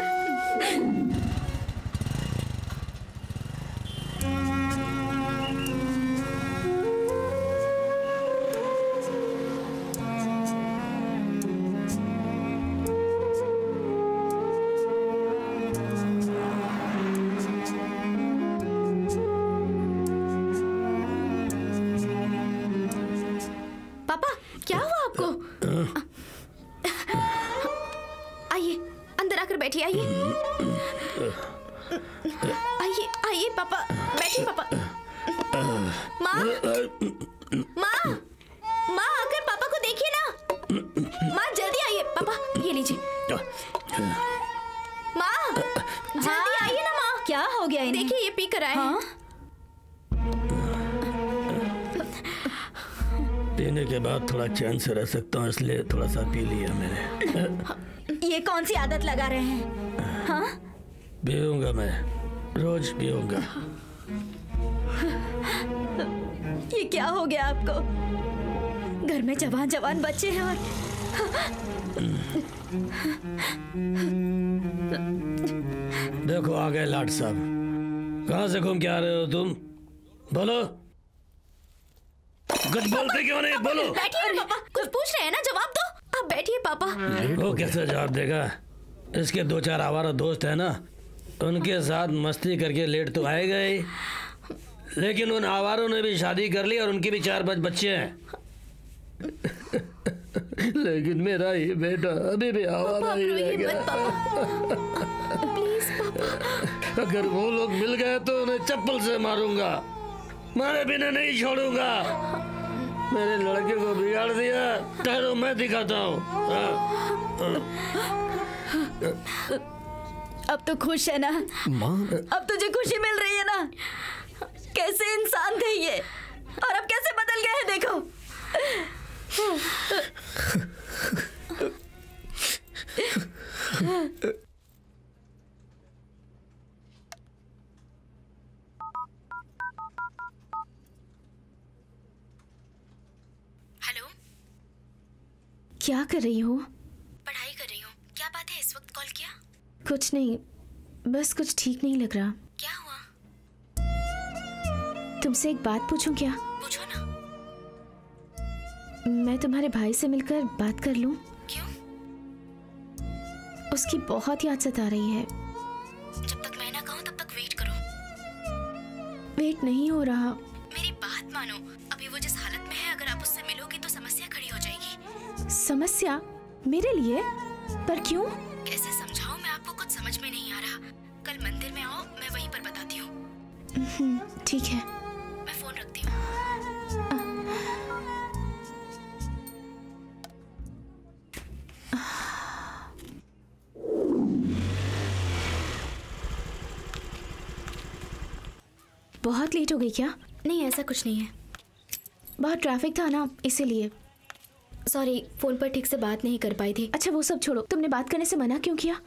पापा, क्या हुआ आपको? आइए, अंदर आकर बैठिए। आइए आइए आइए पापा, बैठिए पापा। माँ, माँ, माँ आकर पापा को देखिए ना। माँ जल्दी आइए। पापा ये लीजिए। माँ जल्दी आइए ना। माँ क्या हो गया इन्हें? देखिए ये पी कर आए। हाँ? पीने के बाद थोड़ा चैन से रह सकता हूँ, इसलिए थोड़ा सा पी लिया मैंने। ये कौन सी आदत लगा रहे हैं? हाँ? पीऊंगा मैं, रोज पीऊंगा। ये क्या हो गया आपको? घर में जवान जवान बच्चे हैं और देखो आ गए लाट साहब। कहाँ से घूम के आ रहे हो तुम? बोलो, कुछ बोलते क्यों नहीं? बोलो। बैठिए पापा, कुछ पूछ रहे हैं ना, जवाब दो। आप बैठिए पापा। वो कैसे जवाब देगा? इसके 2-4 आवारा दोस्त है ना, उनके साथ मस्ती करके लेट तो आएगा ही, लेकिन उन आवारों ने भी शादी कर ली और उनके भी 4-5 बच्चे हैं। लेकिन मेरा ही बेटा अभी भी आवारा ही रह गया। अगर वो लोग मिल गए तो उन्हें चप्पल से मारूंगा, मारे बिना नहीं छोड़ूंगा। मेरे लड़के को बिगाड़ दिया, ठहरो मैं दिखाता हूँ। अब तो खुश है ना? माँ, अब तुझे खुशी मिल रही है ना? कैसे इंसान थे ये और अब कैसे बदल गए हैं, देखो। क्या कर रही हो? पढ़ाई कर रही हूँ। क्या बात है, इस वक्त कॉल किया? कुछ नहीं, बस कुछ ठीक नहीं लग रहा। क्या हुआ? तुमसे एक बात पूछूं क्या? पूछो ना। मैं तुम्हारे भाई से मिलकर बात कर लूं? क्यों? उसकी बहुत याद सता रही है। जब तक मैं ना कहूँ तब तक वेट करो। वेट नहीं हो रहा। मेरी बात मानो, अभी वो जिस हालत में है, अगर आप उससे मिलोगी तो समस्या खड़ी हो जाएगी। समस्या? मेरे लिए? पर क्यों? कैसे समझाऊं मैं आपको, कुछ समझ में नहीं आ रहा। कल मंदिर में आओ, मैं वहीं पर बताती हूँ। ठीक है। मैं फोन रखती हूँ। बहुत लेट हो गई क्या? नहीं, ऐसा कुछ नहीं है। बहुत ट्रैफिक था ना, इसीलिए। सॉरी, फोन पर ठीक से बात नहीं कर पाई थी। अच्छा वो सब छोड़ो, तुमने बात करने से मना क्यों किया?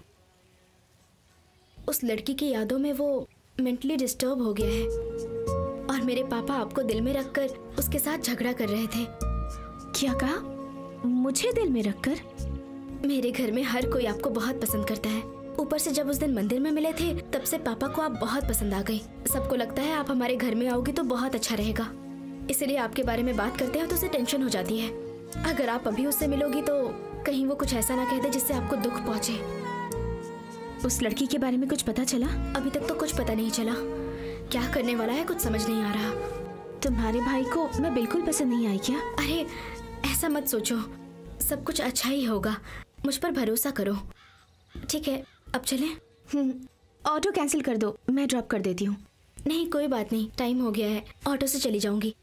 उस लड़की की यादों में वो मेंटली डिस्टर्ब हो गया है और मेरे पापा आपको दिल में रखकर उसके साथ झगड़ा कर रहे थे। क्या कहा? मुझे दिल में रखकर? मेरे घर में हर कोई आपको बहुत पसंद करता है। ऊपर से जब उस दिन मंदिर में मिले थे तब से पापा को आप बहुत पसंद आ गई। सबको लगता है आप हमारे घर में आओगी तो बहुत अच्छा रहेगा, इसलिए आपके बारे में बात करते हैं तो उसे टेंशन हो जाती है। अगर आप अभी उससे मिलोगी तो कहीं वो कुछ ऐसा ना कह दे जिससे आपको दुख पहुंचे। उस लड़की के बारे में कुछ पता चला? अभी तक तो कुछ पता नहीं चला। क्या करने वाला है कुछ समझ नहीं आ रहा। तुम्हारे भाई को मैं बिल्कुल पसंद नहीं आई क्या? अरे ऐसा मत सोचो, सब कुछ अच्छा ही होगा, मुझ पर भरोसा करो। ठीक है, अब चलें? ऑटो कैंसिल कर दो, मैं ड्रॉप कर देती हूँ। नहीं कोई बात नहीं, टाइम हो गया है, ऑटो से चली जाऊंगी।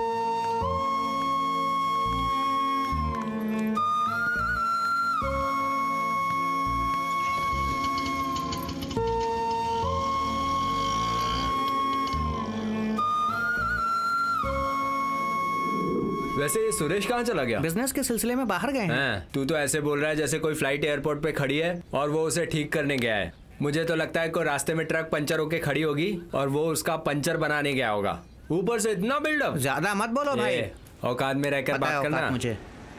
वैसे ये सुरेश कहाँ चला गया? बिजनेस के सिलसिले में बाहर गए हैं। तू तो ऐसे बोल रहा है जैसे कोई फ्लाइट एयरपोर्ट पे खड़ी है और वो उसे ठीक करने गया है। मुझे तो लगता है कोई रास्ते में ट्रक पंचर होके खड़ी होगी और वो उसका पंचर बनाने गया होगा। ऊपर से इतना बिल्डअप। ज्यादा मत बोलो भाई, औकात में रहकर बात करना मुझे।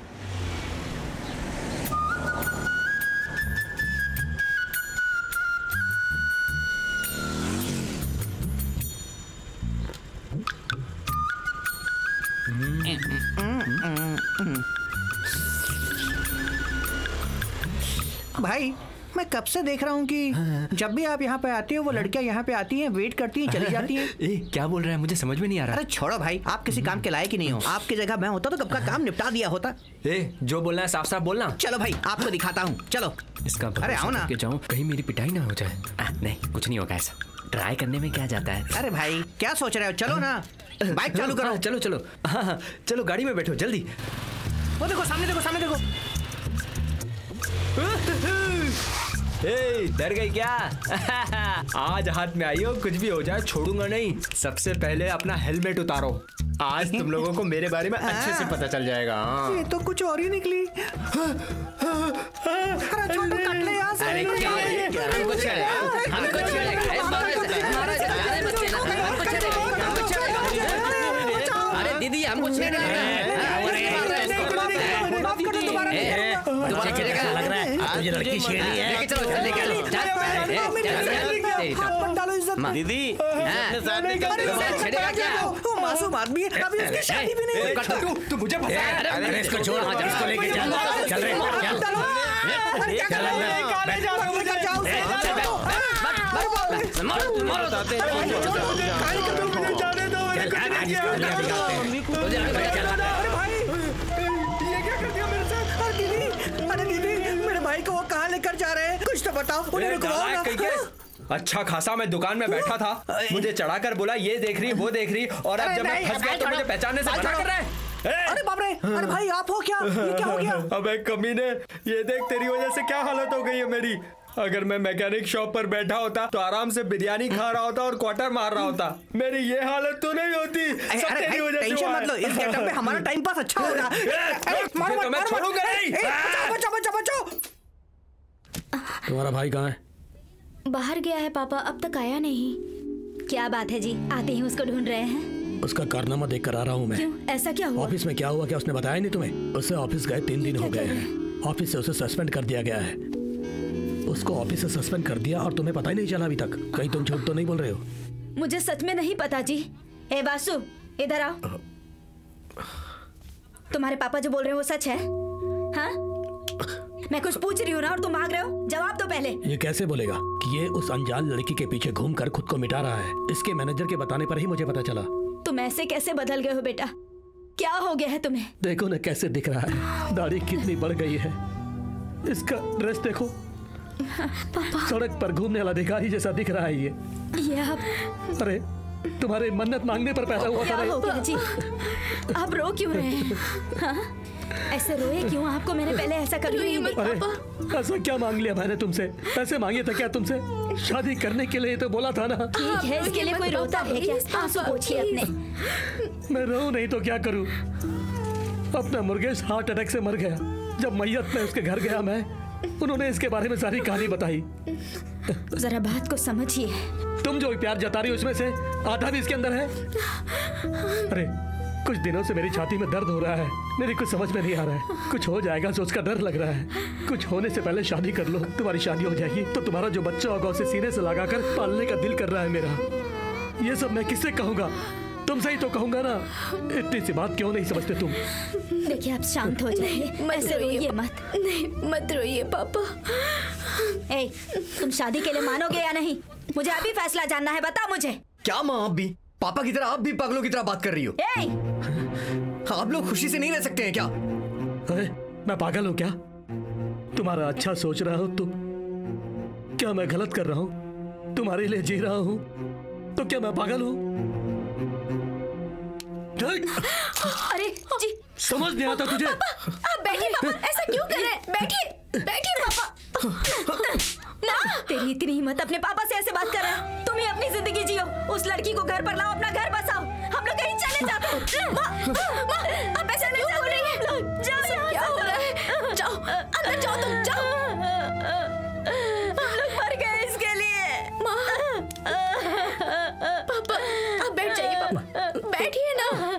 भाई मैं कब से देख रहा हूँ कि जब भी आप यहाँ पे आती हो वो लड़कियाँ यहाँ पे आती हैं, वेट करती हैं, चली जाती हैं। क्या बोल रहा है, मुझे समझ में नहीं आ रहा। अरे छोड़ो भाई, आप किसी काम के लायक ही नहीं हो। आपकी जगह मैं होता तो कब का काम निपटा दिया होता। जो बोलना है साफ साफ बोलना। चलो भाई आपको दिखाता हूँ, चलो। इसका अरे आओ ना। जाऊँ कहीं मेरी पिटाई ना हो जाए। नहीं कुछ नहीं होगा ऐसा, ट्राई करने में क्या जाता है। अरे भाई क्या सोच रहे हो, चलो ना, बाइक चालू करो। चलो चलो, हाँ चलो गाड़ी में बैठो जल्दी। वो देखो सामने, देखो सामने देखो। डर गई क्या? आज हाथ में आई हो, कुछ भी हो जाए छोड़ूंगा नहीं। सबसे पहले अपना हेलमेट उतारो, आज तुम लोगों को मेरे बारे में अच्छे से पता चल जाएगा। ये तो कुछ और ही निकली। अरे छोटू कट ले यार। अरे दीदी हमको तुझे लड़की छेड़ी है। दीदी छेड़ेगा क्या? मासूम आदमी है, अभी उसकी शादी भी नहीं हुई। तू मुझे फंसा। अरे इसको छोड़, इसको लेके चल। चल रे अरे दीदी मेरे भाई को वो कहाँ लेकर जा रहे हैं, कुछ तो बताओ, उन्हें रुकवाओ ना। अच्छा खासा मैं दुकान में बैठा था, मुझे चढ़ाकर बोला ये देख रही वो देख रही, और अब जब मैं फंस गया तो मुझे पहचानने से मना कर रहा है। अरे बाप रे, अरे भाई आप हो क्या, ये क्या हो गया? अबे कमीने, ये देख तेरी वजह से क्या हालत हो गई है मेरी। अगर मैं मैकेनिक शॉप पर बैठा होता तो आराम से बिरयानी खा रहा होता और क्वार्टर मार रहा होता। मेरी ये हालत तो नहीं होती। सब तेरी वजह से टेंशन मत लो, इस गेटअप में हमारा टाइम पास अच्छा होगा। तो मैं छोड़ूंगा नहीं। बचाओ बचाओ बचाओ। तुम्हारा भाई कहाँ है? बाहर गया है पापा, अब तक आया नहीं। क्या बात है जी, आते ही उसको ढूंढ रहे हैं? उसका कारनामा देख कर आ रहा हूँ मैं। क्यों? ऐसा क्या हुआ? ऑफिस में क्या हुआ क्या उसने बताया नहीं तुम्हें? उसे ऑफिस गए 3 दिन हो गए हैं। ऑफिस से उसे सस्पेंड कर दिया गया है। उसको ऑफिस से सस्पेंड कर दिया और तुम्हें पता ही नहीं चला अभी तक। कहीं तुम झूठ तो नहीं बोल रहे हो? मुझे सच में नहीं पता जी। ए वासु, इधर आओ। तुम्हारे पापा जो बोल रहे हैं वो सच है? हाँ? मैं कुछ पूछ रही हूँ ना और तुम भाग रहे हो। जवाब दो पहले। ये कैसे बोलेगा कि ये उस अनजान लड़की के पीछे घूमकर खुद को मिटा रहा है? इसके मैनेजर के बताने पर ही मुझे पता चला। तुम ऐसे कैसे बदल गए हो बेटा? क्या हो गया है तुम्हें? देखो ना कैसे दिख रहा है। दाढ़ी कितनी बढ़ गई है। इसका ड्रेस देखो। पापा। सड़क पर घूमने वाला भिखारी जैसा दिख रहा है ये आप। अरे तुम्हारे मन्नत मांगने पर पैदा हुआ था। क्या हो गया जी? आप रो क्यों रहे हैं? हाँ? ऐसे रोए क्यों? आपको मैंने पहले ऐसा कभी नहीं देखा। अरे ऐसा क्या मांग लिया मैंने तुमसे? पैसे मांगे थे क्या तुमसे? शादी करने के लिए तो बोला था ना। ठीक है, इसके लिए कोई रोता है क्या? आंसू पोंछिए अपने। मैं रो नहीं तो क्या करूं? अपना मुर्गेश हार्ट अटैक से मर गया। जब मैयत में उसके घर गया मैं, उन्होंने इसके बारे में सारी कहानी बताई। जरा बात को समझिए। तुम जो प्यार जता रही हो उसमें से आधा भी इसके अंदर है। अरे कुछ दिनों से मेरी छाती में दर्द हो रहा है। मेरी कुछ समझ में नहीं आ रहा है। कुछ हो जाएगा सोचकर डर लग रहा है। कुछ होने से पहले शादी कर लो। तुम्हारी शादी हो जाएगी तो तुम्हारा जो बच्चा होगा उसे सीने से लगाकर पालने का दिल कर रहा है मेरा। ये सब मैं किससे कहूँगा? तुमसे ही तो कहूँगा ना। इतनी सी बात क्यों नहीं समझते तुम? देखिए आप शांत हो जाइए। ऐसे रोइए मत। नहीं मत रोइए पापा। ए, तुम शादी के लिए मानोगे या नहीं? मुझे अभी फैसला जानना है। बता मुझे। क्या माँ आप भी पापा की तरह आप भी पागलों की तरह बात कर रही हो? आप लोग खुशी से नहीं रह सकते हैं क्या? मैं पागल हूँ क्या? तुम्हारा अच्छा सोच रहा हूँ तो क्या मैं गलत कर रहा हूँ? तुम्हारे लिए जी रहा हूँ तो क्या मैं पागल हूँ? अरे जी समझ नहीं आता तुझे? आप बैठिए पापा। ऐसा क्यों कर रहे हैं? बैठिए बैठिए पापा। तेरी इतनी हिम्मत अपने पापा से ऐसे बात कर रहा है? तुम ही अपनी जिंदगी जियो। उस लड़की को घर पर लाओ, अपना घर बसाओ। हम लोग कहीं चले जाते हैं। आप ऐसा क्यों बोल रही हैं? जाओ। क्या हो रहा है? जाओ अंदर जाओ। तुम जाओ। हम लोग मर गए इसके लिए। पापा आप बैठ जाइए। पापा बैठिए ना।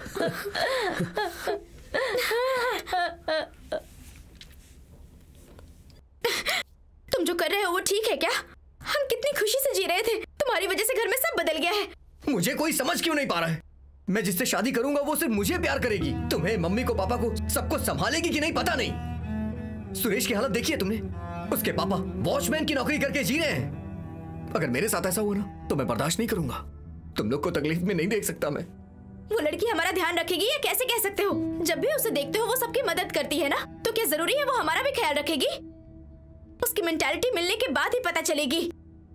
तुम जो कर रहे हो वो ठीक है क्या? हम कितनी खुशी से जी रहे थे। तुम्हारी वजह से घर में सब बदल गया है। मुझे कोई समझ क्यों नहीं पा रहा है? मैं जिससे शादी करूंगा वो सिर्फ मुझे प्यार करेगी। तुम्हें, मम्मी को, पापा को, सबको संभालेगी कि नहीं पता नहीं। सुरेश की हालत देखी है तुमने? उसके पापा वॉचमैन की नौकरी करके जी रहे हैं। अगर मेरे साथ ऐसा हुआ ना तो मैं बर्दाश्त नहीं करूंगा। तुम लोग को तकलीफ में नहीं देख सकता मैं। वो लड़की हमारा ध्यान रखेगी या कैसे कह सकते हो? जब भी उसे देखते हो वो सबकी मदद करती है ना, तो क्या जरूरी है वो हमारा भी ख्याल रखेगी? उसकी मेंटालिटी मिलने के बाद ही पता चलेगी।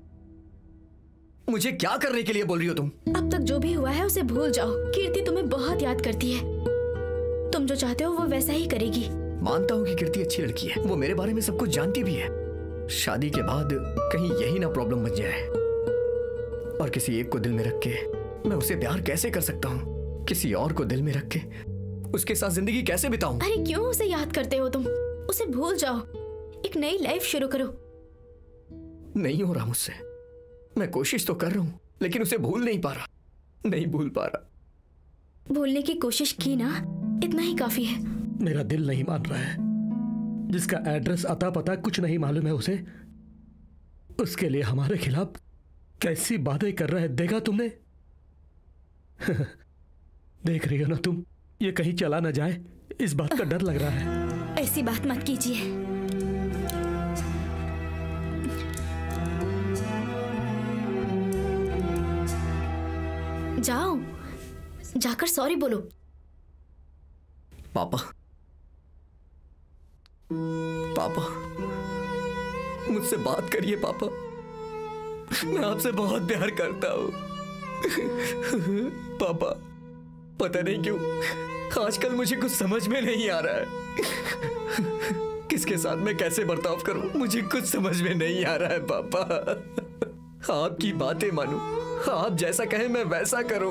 मुझे क्या करने के लिए बोल रही हो तुम? अब तक जो भी हुआ है उसे भूल जाओ। कीर्ति तुम्हें बहुत याद करती है। तुम जो चाहते हो वो वैसा ही करेगी। मानता हूँ कि कीर्ति अच्छी लड़की है। वो मेरे बारे में सब कुछ जानती भी है। शादी के बाद कहीं यही ना प्रॉब्लम बन जाए। और किसी एक को दिल में रख के मैं उसे प्यार कैसे कर सकता हूँ? किसी और को दिल में रख के उसके साथ जिंदगी कैसे बिताऊं? अरे क्यों उसे याद करते हो तुम? उसे भूल जाओ। एक नई लाइफ शुरू करो। नहीं हो रहा मुझसे। मैं कोशिश तो कर रहा हूँ लेकिन उसे भूल नहीं पा रहा। नहीं भूल पा रहा। भूलने की कोशिश की ना, इतना ही काफी है। मेरा दिल नहीं मान रहा है। जिसका एड्रेस, अता पता कुछ नहीं मालूम है उसे, उसके लिए हमारे खिलाफ कैसी बातें कर रहा है देखा तुमने? देख रही हो ना तुम, ये कहीं चला ना जाए इस बात का डर लग रहा है। ऐसी बात मत कीजिए। जाओ, जाकर सॉरी बोलो। पापा, पापा मुझसे बात करिए पापा। मैं आपसे बहुत प्यार करता हूँ। पापा पता नहीं क्यों आजकल मुझे कुछ समझ में नहीं आ रहा है। किसके साथ मैं कैसे बर्ताव करूं मुझे कुछ समझ में नहीं आ रहा है पापा। आपकी बातें मानूं, आप जैसा कहें मैं वैसा करूं,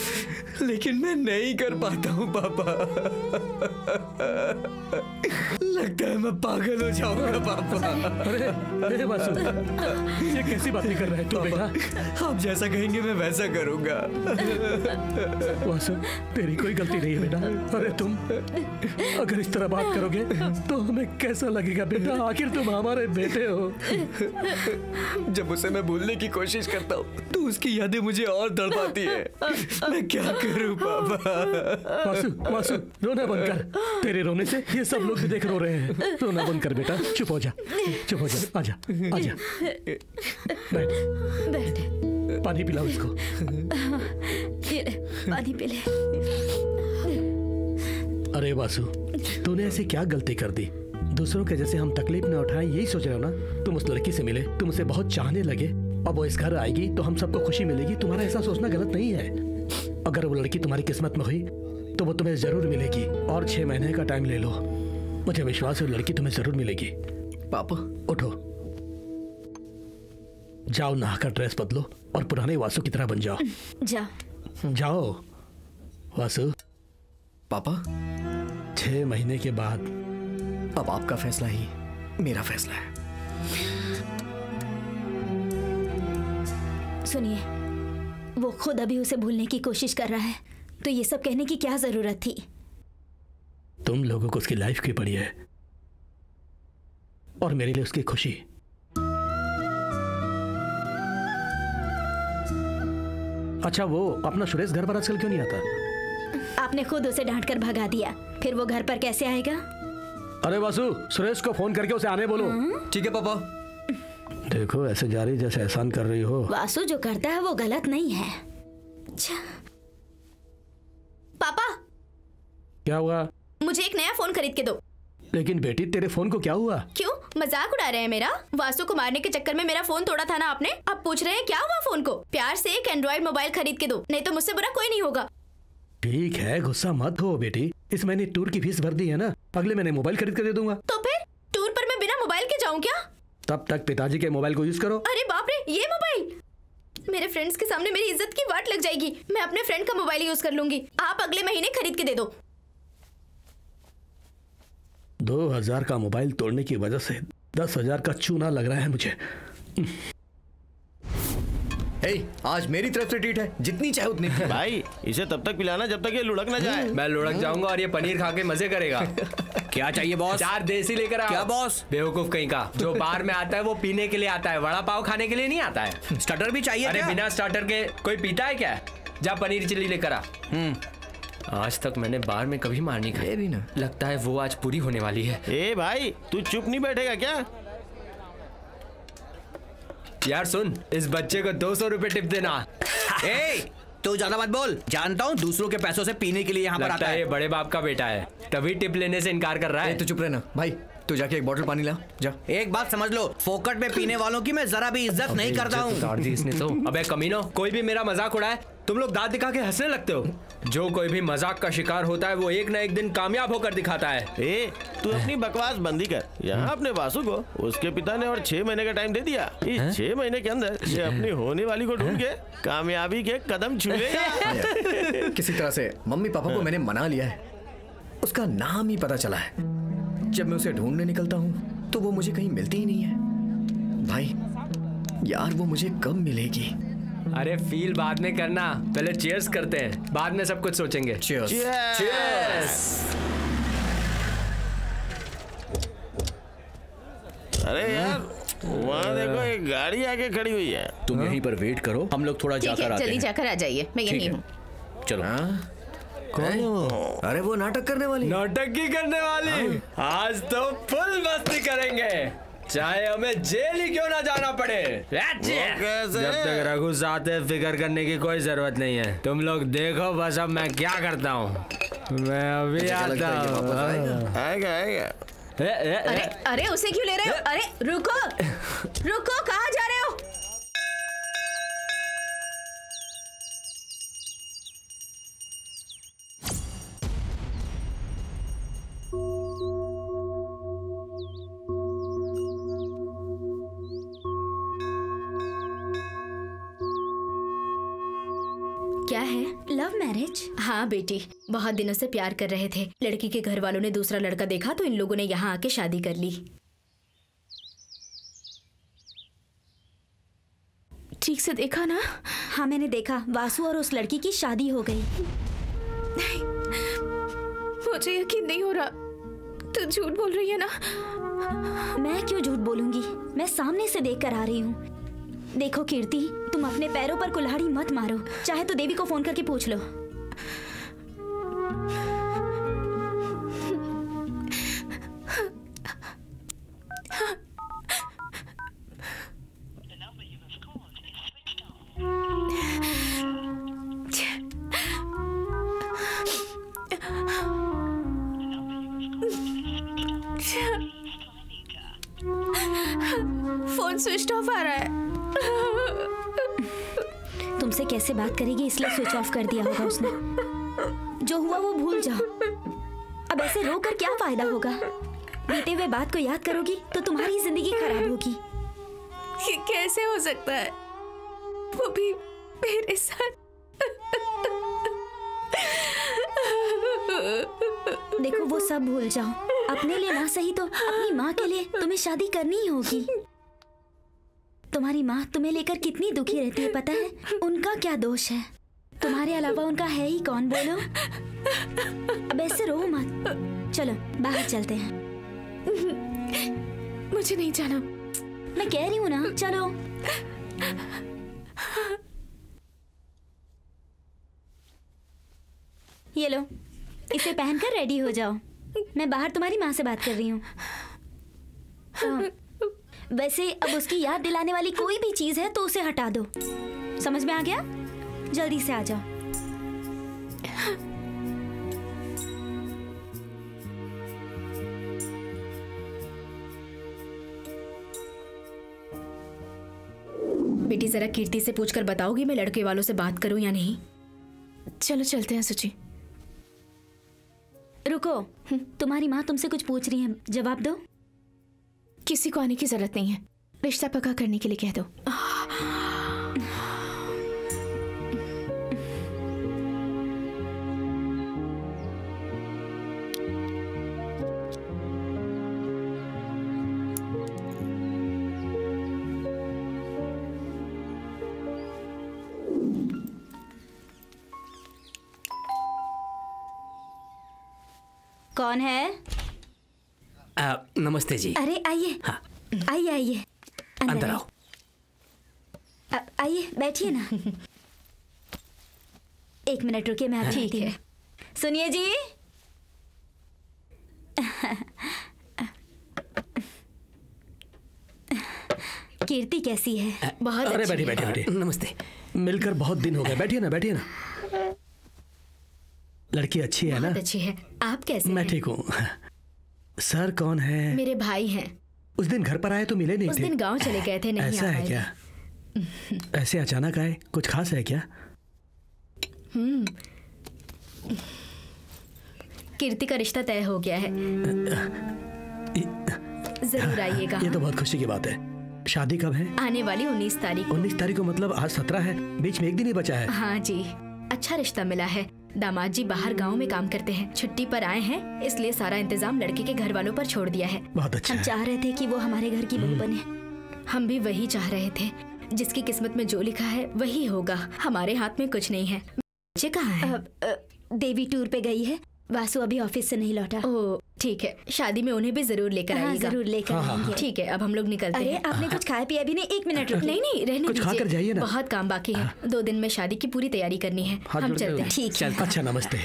लेकिन मैं नहीं कर पाता हूं पापा। लगता है मैं पागल हो जाऊंगा पापा। अरे वासु, ये कैसी बातें कर रहा है तू बेटा? आप जैसा कहेंगे मैं वैसा करूंगा। वासु, तेरी कोई गलती नहीं है बेटा। अरे तुम अगर इस तरह बात करोगे तो हमें कैसा लगेगा बेटा? आखिर तुम हमारे बेटे हो। जब उसे मैं भूलने की कोशिश करता हूँ तो उसकी यादें मुझे और तड़पाती है। मैं क्या करूँ पापा? वासु, वासु, रोना बंद कर। तेरे रोने से ये सब लोग भी देख रो रहे हैं। रोना बंद कर बेटा, चुप हो जा, चुप हो जा। आजा, आजा, बैठ, पानी पिलाओ इसको। पानी पी ले। अरे वासु, तूने ऐसे क्या गलती कर दी? दूसरों के जैसे हम तकलीफ न उठाएं, यही सोच रहे हो ना? तुम उस लड़की से मिले, तुम उसे बहुत चाहने लगे, अब वो इस घर आएगी तो हम सबको खुशी मिलेगी। तुम्हारा ऐसा सोचना गलत नहीं है। अगर वो लड़की तुम्हारी किस्मत में हुई तो वो तुम्हें जरूर मिलेगी। और 6 महीने का टाइम ले लो, मुझे विश्वास है वो लड़की तुम्हें जरूर मिलेगी। पापा उठो, जाओ नहाकर ड्रेस बदलो और पुराने वासु की तरह बन जाओ। जाओ वासु। पापा 6 महीने के बाद अब आपका फैसला ही मेरा फैसला है। सुनिए, वो खुद अभी उसे भूलने की कोशिश कर रहा है, तो ये सब कहने की क्या जरूरत थी? तुम लोगों को उसकी लाइफ की पड़ी है और मेरे लिए उसकी खुशी। अच्छा, वो अपना सुरेश घर पर आजकल क्यों नहीं आता? आपने खुद उसे डांट कर भगा दिया, फिर वो घर पर कैसे आएगा? अरे वासु, सुरेश को फोन करके उसे आने बोलो। ठीक है पापा। देखो, ऐसे जा रही जैसे एहसान कर रही हो। वासु जो करता है वो गलत नहीं है। पापा, क्या हुआ? मुझे एक नया फोन खरीद के दो। लेकिन बेटी, तेरे फोन को क्या हुआ? क्यों मजाक उड़ा रहे हैं मेरा? वासु को मारने के चक्कर में मेरा फोन तोड़ा था ना आपने। अब पूछ रहे हैं क्या हुआ फोन को? प्यार से एक एंड्रॉइड मोबाइल खरीद के दो, नहीं तो मुझसे बुरा कोई नहीं होगा। ठीक है, गुस्सा मत हो बेटी। इस महीने टूर की फीस भर दी है ना, अगले महीने मोबाइल खरीद कर दे दूंगा। तो फिर टूर पर मैं बिना मोबाइल के जाऊं क्या? तब तक पिताजी के मोबाइल को यूज करो। अरे बाप रे, ये मोबाइल! मेरे फ्रेंड्स के सामने मेरी इज्जत की वाट लग जाएगी। मैं अपने फ्रेंड का मोबाइल यूज कर लूंगी। आप अगले महीने खरीद के दे दो। 2000 का मोबाइल तोड़ने की वजह से 10,000 का चूना लग रहा है मुझे। आज मेरी तरफ से ट्रीट है, जितनी चाहे उतनी। भाई इसे तब तक पिलाना जब तक ये लुढ़क ना जाए। मैं लुढ़क जाऊंगा और ये पनीर खा के मजे करेगा। क्या चाहिए बॉस? 4 देसी लेकर आओ। क्या बॉस? बेवकूफ कहीं का। जो बार में आता है वो पीने के लिए आता है, वड़ा पाव खाने के लिए नहीं आता है। स्टार्टर भी चाहिए? अरे बिना स्टार्टर के कोई पीता है क्या? जा पनीर चिल्ली लेकर आ। आज तक मैंने बार में कभी मार नहीं खाई भी ना। लगता है वो आज पूरी होने वाली है। ए भाई, तू चुप नहीं बैठेगा क्या? यार सुन, इस बच्चे को 200 रुपए टिप देना। तू ज्यादा मत बोल। जानता हूँ दूसरों के पैसों से पीने के लिए यहाँ पर आता है। ये बड़े बाप का बेटा है, तभी टिप लेने से इनकार कर रहा है। तू चुप रहना भाई, तू जाके एक बोतल पानी ला जा। एक बात समझ लो, फोकट में पीने वालों की मैं जरा भी इज्जत नहीं करता हूँ। इसने तो। अबे कमीनो, कोई भी मेरा मजाक उड़ाए तुम लोग दांत दिखा के हंसने लगते हो। जो कोई भी मजाक का शिकार होता है वो एक ना एक दिन कामयाब होकर दिखाता है। तू अपनी बकवास बंदी कर। यहाँ अपने वासु को उसके पिता ने और 6 महीने का टाइम दे दिया। इस 6 महीने के अंदर ये अपनी होने वाली को ढूंढ के कामयाबी के कदम छुएगा। किसी तरह से मम्मी पापा को मैंने मना लिया है। उसका नाम ही पता चला है। जब मैं उसे ढूंढने निकलता हूँ तो वो मुझे कहीं मिलती ही नहीं है। भाई यार, वो मुझे कब मिलेगी? अरे फील बाद में करना, पहले चीयर्स करते हैं, बाद में सब कुछ सोचेंगे। चीयर्स। चीयर्स। अरे यार, वहाँ देखो एक गाड़ी आके खड़ी हुई है। तुम यहीं पर वेट करो, हम लोग थोड़ा जाकर आते हैं। जल्दी जाकर आ जाइए, मैं यहीं हूँ। चलो। अरे वो नाटक करने वाली। नाटक की करने वाली। आज तो फुल मस्ती करेंगे, चाहे हमें जेल ही क्यों ना जाना पड़े। जब तक रघु साथ है, फिक्र करने की कोई जरूरत नहीं है। तुम लोग देखो बस अब मैं क्या करता हूँ। मैं अभी आता हूँ। आएगा आएगा। अरे उसे क्यों ले रहे हो? अरे रुको रुको, कहाँ जा रहे हो? क्या है? Love marriage? हाँ बेटी, बहुत दिनों से प्यार कर रहे थे। लड़की के घर वालों ने दूसरा लड़का देखा तो इन लोगों ने यहाँ आके शादी कर ली। ठीक से देखा ना? हाँ मैंने देखा, वासु और उस लड़की की शादी हो गई। नहीं, मुझे यकीन नहीं हो रहा। तू झूठ बोल रही है ना? मैं क्यों झूठ बोलूंगी? मैं सामने से देख कर आ रही हूँ। देखो कीर्ति, तुम अपने पैरों पर कुल्हाड़ी मत मारो। चाहे तो देवी को फोन करके पूछ लो। फोन स्विच ऑफ आ रहा है। तुमसे कैसे बात करेगी इसलिए स्विच ऑफ कर दिया होगा उसने। जो हुआ वो भूल जाओ। अब ऐसे रो कर क्या फायदा होगा? बीते हुए बात को याद करोगी तो तुम्हारी जिंदगी खराब होगी। ये कैसे हो सकता है? वो भी मेरे साथ। देखो वो सब भूल जाओ। अपने लिए ना सही तो अपनी माँ के लिए तुम्हें शादी करनी ही होगी। तुम्हारी माँ तुम्हें लेकर कितनी दुखी रहती है पता है? उनका क्या दोष है? तुम्हारे अलावा उनका है ही कौन, बोलो? अब ऐसे रो मत। चलो बाहर चलते हैं। मुझे नहीं जाना। मैं कह रही हूँ ना, चलो। ये लो, इसे पहनकर रेडी हो जाओ। मैं बाहर तुम्हारी माँ से बात कर रही हूँ। वैसे अब उसकी याद दिलाने वाली कोई भी चीज है तो उसे हटा दो। समझ में आ गया? जल्दी से आ जाओ। बेटी जरा कीर्ति से पूछकर बताओगी मैं लड़के वालों से बात करूं या नहीं? चलो चलते हैं सुची। रुको, तुम्हारी माँ तुमसे कुछ पूछ रही है, जवाब दो। किसी को आने की जरूरत नहीं है। रिश्ता पक्का करने के लिए कह दो। कौन है? नमस्ते जी। अरे आइए। हाँ। आइए आइए, अंदर आओ। आइए बैठिए ना। एक मिनट रुकिए, मैं अभी आती हूँ। सुनिए जी। कीर्ति कैसी है? बहुत अरे अच्छी बैठिए है। बैठिए बैठिए। नमस्ते। मिलकर बहुत दिन हो गए। बैठिए ना बैठिए ना। लड़की अच्छी है ना? बहुत अच्छी है। आप कैसे मैं हैं? ठीक हूँ। सर कौन है? मेरे भाई हैं। उस दिन घर पर आए तो मिले नहीं उस थे। दिन गांव चले गए थे, नहीं ऐसा आ है पाए क्या? ऐसे अचानक आए, कुछ खास है क्या? कीर्ति का रिश्ता तय हो गया है। जरूर आइएगा। ये तो बहुत खुशी की बात है। शादी कब है? आने वाली 19 तारीख। 19 तारीख को मतलब आज 17 है, बीच में एक दिन ही बचा है। हाँ जी, अच्छा रिश्ता मिला है। दामाद जी बाहर गांव में काम करते हैं, छुट्टी पर आए हैं, इसलिए सारा इंतजाम लड़के के घर वालों पर छोड़ दिया है। बहुत अच्छा। हम चाह रहे थे कि वो हमारे घर की बहू बने। हम भी वही चाह रहे थे। जिसकी किस्मत में जो लिखा है वही होगा। हमारे हाथ में कुछ नहीं है। बच्चे कहाँ हैं? देवी टूर पे गई है। वासु अभी ऑफिस से नहीं लौटा। ओह ठीक है, शादी में उन्हें भी जरूर लेकर हाँ, आइएगा। जरूर लेकर आएंगे। ठीक है, अब हम लोग निकलते अरे हैं। आपने कुछ खाया पिया भी नहीं? एक मिनट रुकिए। नहीं रहने कुछ खाकर जाइए दीजिए, ना। बहुत काम बाकी है। 2 दिन में शादी की पूरी तैयारी करनी है। हम चलते हैं। ठीक है। अच्छा नमस्ते।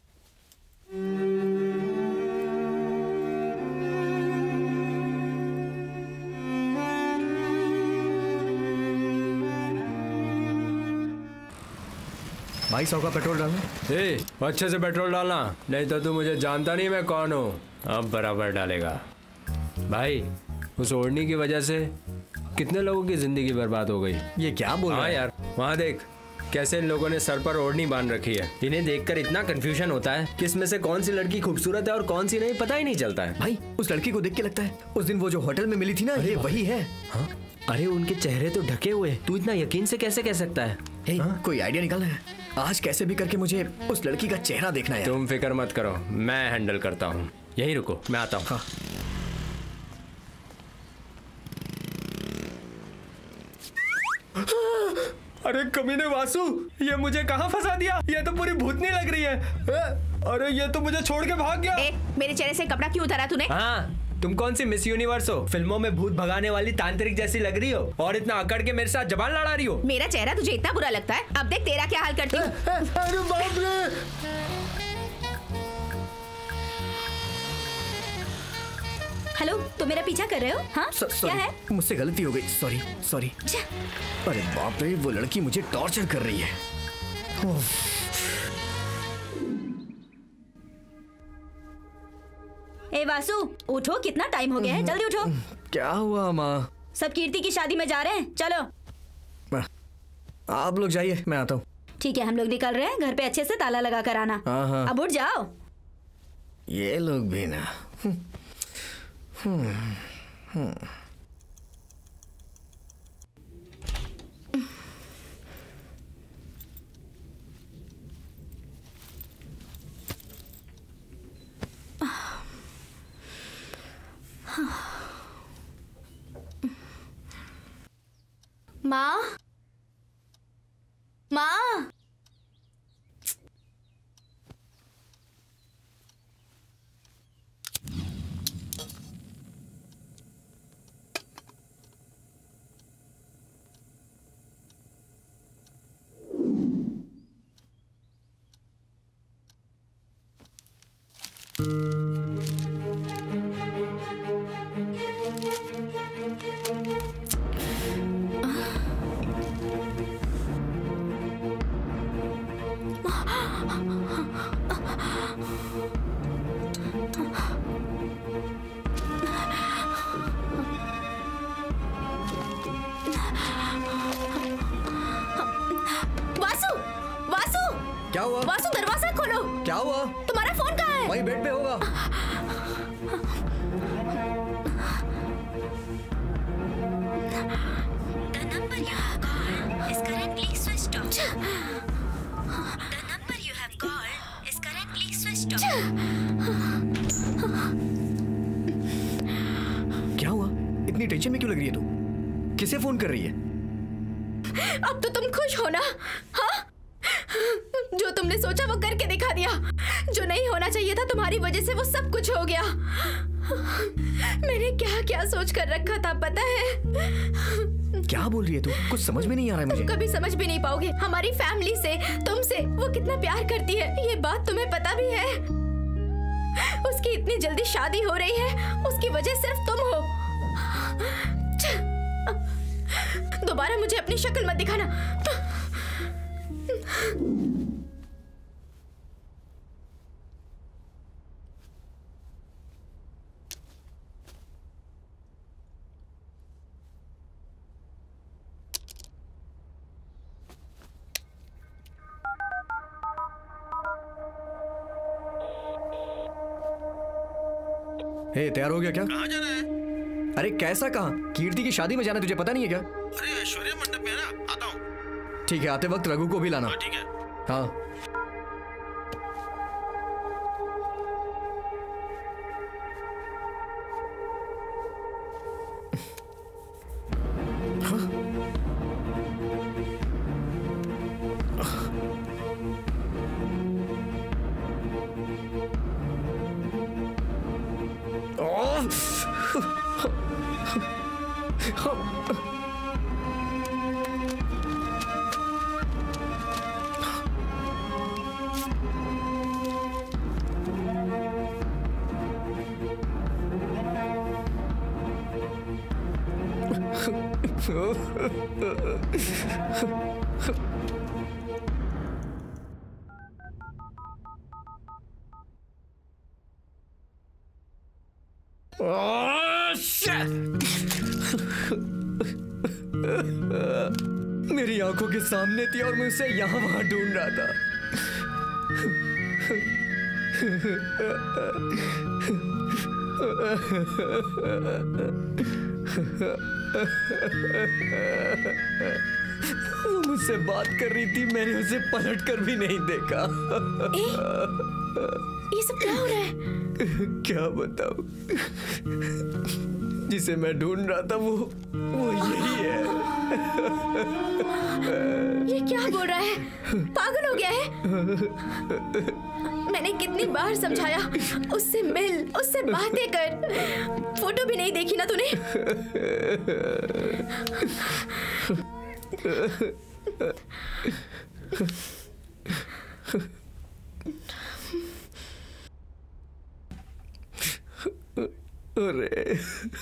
भाई 100 का पेट्रोल डालना। अच्छे से पेट्रोल डालना, नहीं तो तू मुझे जानता नहीं मैं कौन हूँ। अब बराबर डालेगा। भाई उस ओढ़नी की वजह से कितने लोगों की जिंदगी बर्बाद हो गई। ये क्या बोल रहा है? यार वहाँ देख कैसे इन लोगों ने सर पर ओढ़नी बांध रखी है। इन्हें देखकर इतना कंफ्यूजन होता है कि इसमें से कौन सी लड़की खूबसूरत है और कौन सी नहीं, पता ही नहीं चलता है। भाई उस लड़की को देख के लगता है उस दिन वो जो होटल में मिली थी ना, ये वही है। अरे उनके चेहरे तो ढके हुए, तू इतना यकीन से कैसे कह सकता है? कोई आइडिया निकालना है। आज कैसे भी करके मुझे उस लड़की का चेहरा देखना है। तुम फिक्र मत करो, मैं हैंडल करता हूँ। यहीं रुको, मैं आता हूँ। हाँ। अरे कमीने वासु, ये मुझे कहाँ फंसा दिया? ये तो पूरी भूतनी लग रही है। अरे ये तो मुझे छोड़ के भाग गया। मेरे चेहरे से कपड़ा क्यों उतारा तूने? हाँ, तुम कौन सी मिस यूनिवर्स हो? फिल्मों में भूत भगाने वाली तांत्रिक जैसी लग रही हो और इतना अकड़ के मेरे साथ जबान लड़ा रही हो। मेरा चेहरा तुझे इतना बुरा लगता है? अब देख तेरा क्या हाल करती हूँ। अरे बाप रे! हेलो, तुम मेरा पीछा कर रहे हो? हाँ, क्या है? मुझसे गलती हो गई, सॉरी सॉरी। अरे बाप रे, वो लड़की मुझे टॉर्चर कर रही है। ए वासु, उठो, कितना टाइम हो गया है, जल्दी उठो। क्या हुआ माँ? सब कीर्ति की शादी में जा रहे हैं, चलो। आप लोग जाइए, मैं आता हूँ। ठीक है, हम लोग निकल रहे हैं। घर पे अच्छे से ताला लगा कर आना। हाँ। अब उठ जाओ। ये लोग भी ना। माँ, माँ, क्या हुआ? वासु, दरवाजा खोलो। क्या हुआ? तुम्हारा फोन कहाँ है? वही बेड पे होगा। The number you have called is currently switched off. The number you have called is currently switched off. क्या हुआ? इतनी टेंशन में क्यों लग रही है तू? किसे फोन कर रही है? अब तो तुम खुश हो ना? हाँ? जो तुमने सोचा वो करके दिखा दिया। जो नहीं होना चाहिए था तुम्हारी वजह से वो सब कुछ हो गया। मैंने क्या क्या सोच कर रखा था पता है? क्या बोल रही है तू? कुछ समझ में नहीं आ रहा है मुझे। तुम कभी समझ भी नहीं पाओगे। हमारी फैमिली से, तुमसे वो कितना प्यार करती है, ये बात तुम्हें पता भी है। उसकी इतनी जल्दी शादी हो रही है, उसकी वजह सिर्फ तुम हो। दोबारा मुझे अपनी शक्ल मत दिखाना। हे, तैयार हो गया क्या? कहाँ जाना है? अरे कैसा कहाँ? कीर्ति की शादी में जाना तुझे पता नहीं है क्या? अरे ऐश्वर्या मंडप में है ना, आता हूँ। ठीक है, आते वक्त रघु को भी लाना। हाँ ठीक है। हाँ। मेरी आंखों के सामने थी और मैं उसे यहां वहां ढूंढ रहा था। वो मुझसे बात कर रही थी, मैंने उसे पलट कर भी नहीं देखा। ये सब क्या हो रहा है? क्या बताऊं? जिसे मैं ढूंढ रहा था वो यही है। ये क्या बोल रहा है? पागल हो गया है? मैंने कितनी बार समझाया, उससे मिल, उससे बातें कर। फोटो भी नहीं देखी ना तूने? अरे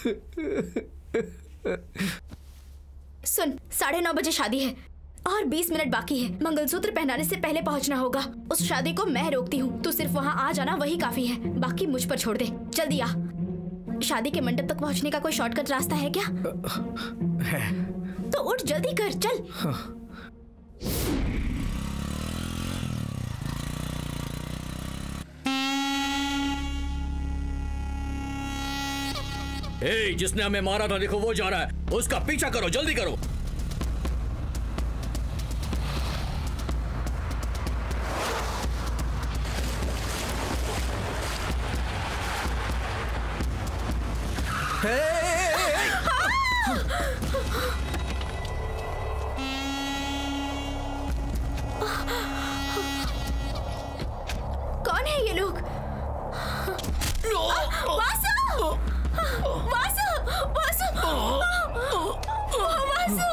सुन, 9:30 बजे शादी है और 20 मिनट बाकी है। मंगलसूत्र पहनाने से पहले पहुंचना होगा। उस शादी को मैं रोकती हूँ, तू सिर्फ वहाँ आ जाना, वही काफी है। बाकी मुझ पर छोड़ दे, जल्दी आ। शादी के मंडप तक पहुँचने का कोई शॉर्टकट रास्ता है क्या? है। तो उठ, जल्दी कर, चल। जिसने हमें मारा था देखो वो जा रहा है, उसका पीछा करो, जल्दी करो। कौन है ये लोग? वासु! वासु! वासु! वासु!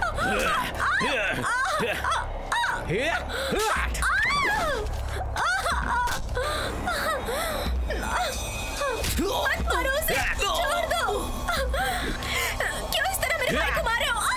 मत मारो उसे, छोड़ दो। क्यों इस तरह मेरे भाई को मार रहे हो?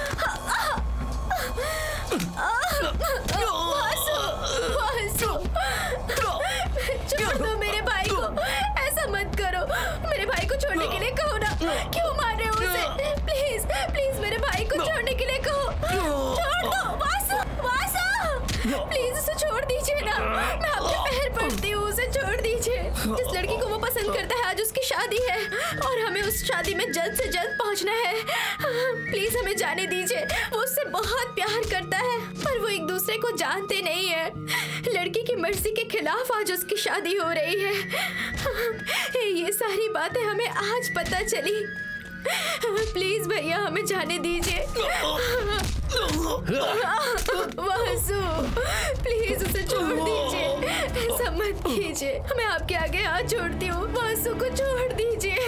वासु! वासु! छोड़ दो मेरे भाई को, ऐसा मत करो। मेरे भाई को छोड़ने के लिए कहो ना। क्यों मार रहे हो उसे? प्लीज प्लीज मेरे भाई को छोड़ने के लिए कहो। छोड़ दो वासु! वासु! प्लीज उसे छोड़ दीजिए ना, मैं आपके पैर पड़ती हूँ, उसे छोड़ दीजिए। जिस लड़की को वो पसंद करता है आज उसकी शादी है और हमें उस शादी में जल्द से जल्द पहुँचना है। प्लीज हमें जाने दीजिए। वो उससे बहुत प्यार करता है पर वो एक दूसरे को जानते नहीं है। लड़की की मर्जी के खिलाफ आज उसकी शादी हो रही है। ये सारी बातें हमें आज पता चली। प्लीज भैया हमें जाने दीजिए। वासु प्लीज उसे छोड़ दीजिए, ऐसा मत कीजिए। मैं आपके आगे हाथ जोड़ती हूँ, वासु को छोड़ दीजिए।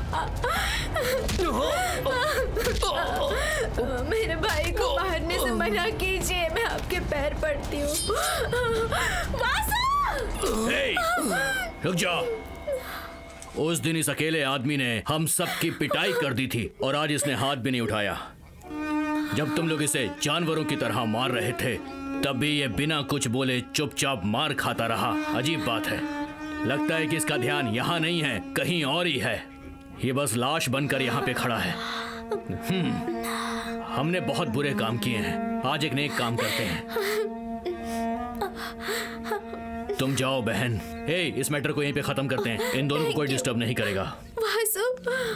मेरे भाई को मारने से मना कीजिए, मैं आपके पैर पड़ती हूँ। वासु! रुक जाओ। उस दिन इस अकेले आदमी ने हम सबकी पिटाई कर दी थी और आज इसने हाथ भी नहीं उठाया। जब तुम लोग इसे जानवरों की तरह मार रहे थे तब भी ये बिना कुछ बोले चुपचाप मार खाता रहा। अजीब बात है, लगता है कि इसका ध्यान यहाँ नहीं है, कहीं और ही है। ये बस लाश बनकर यहाँ पे खड़ा है। हमने बहुत बुरे काम किए हैं, आज एक नेक काम करते हैं। तुम जाओ बहन। इस मैटर को यहीं पे खत्म करते हैं, इन दोनों को कोई डिस्टर्ब नहीं करेगा। वासु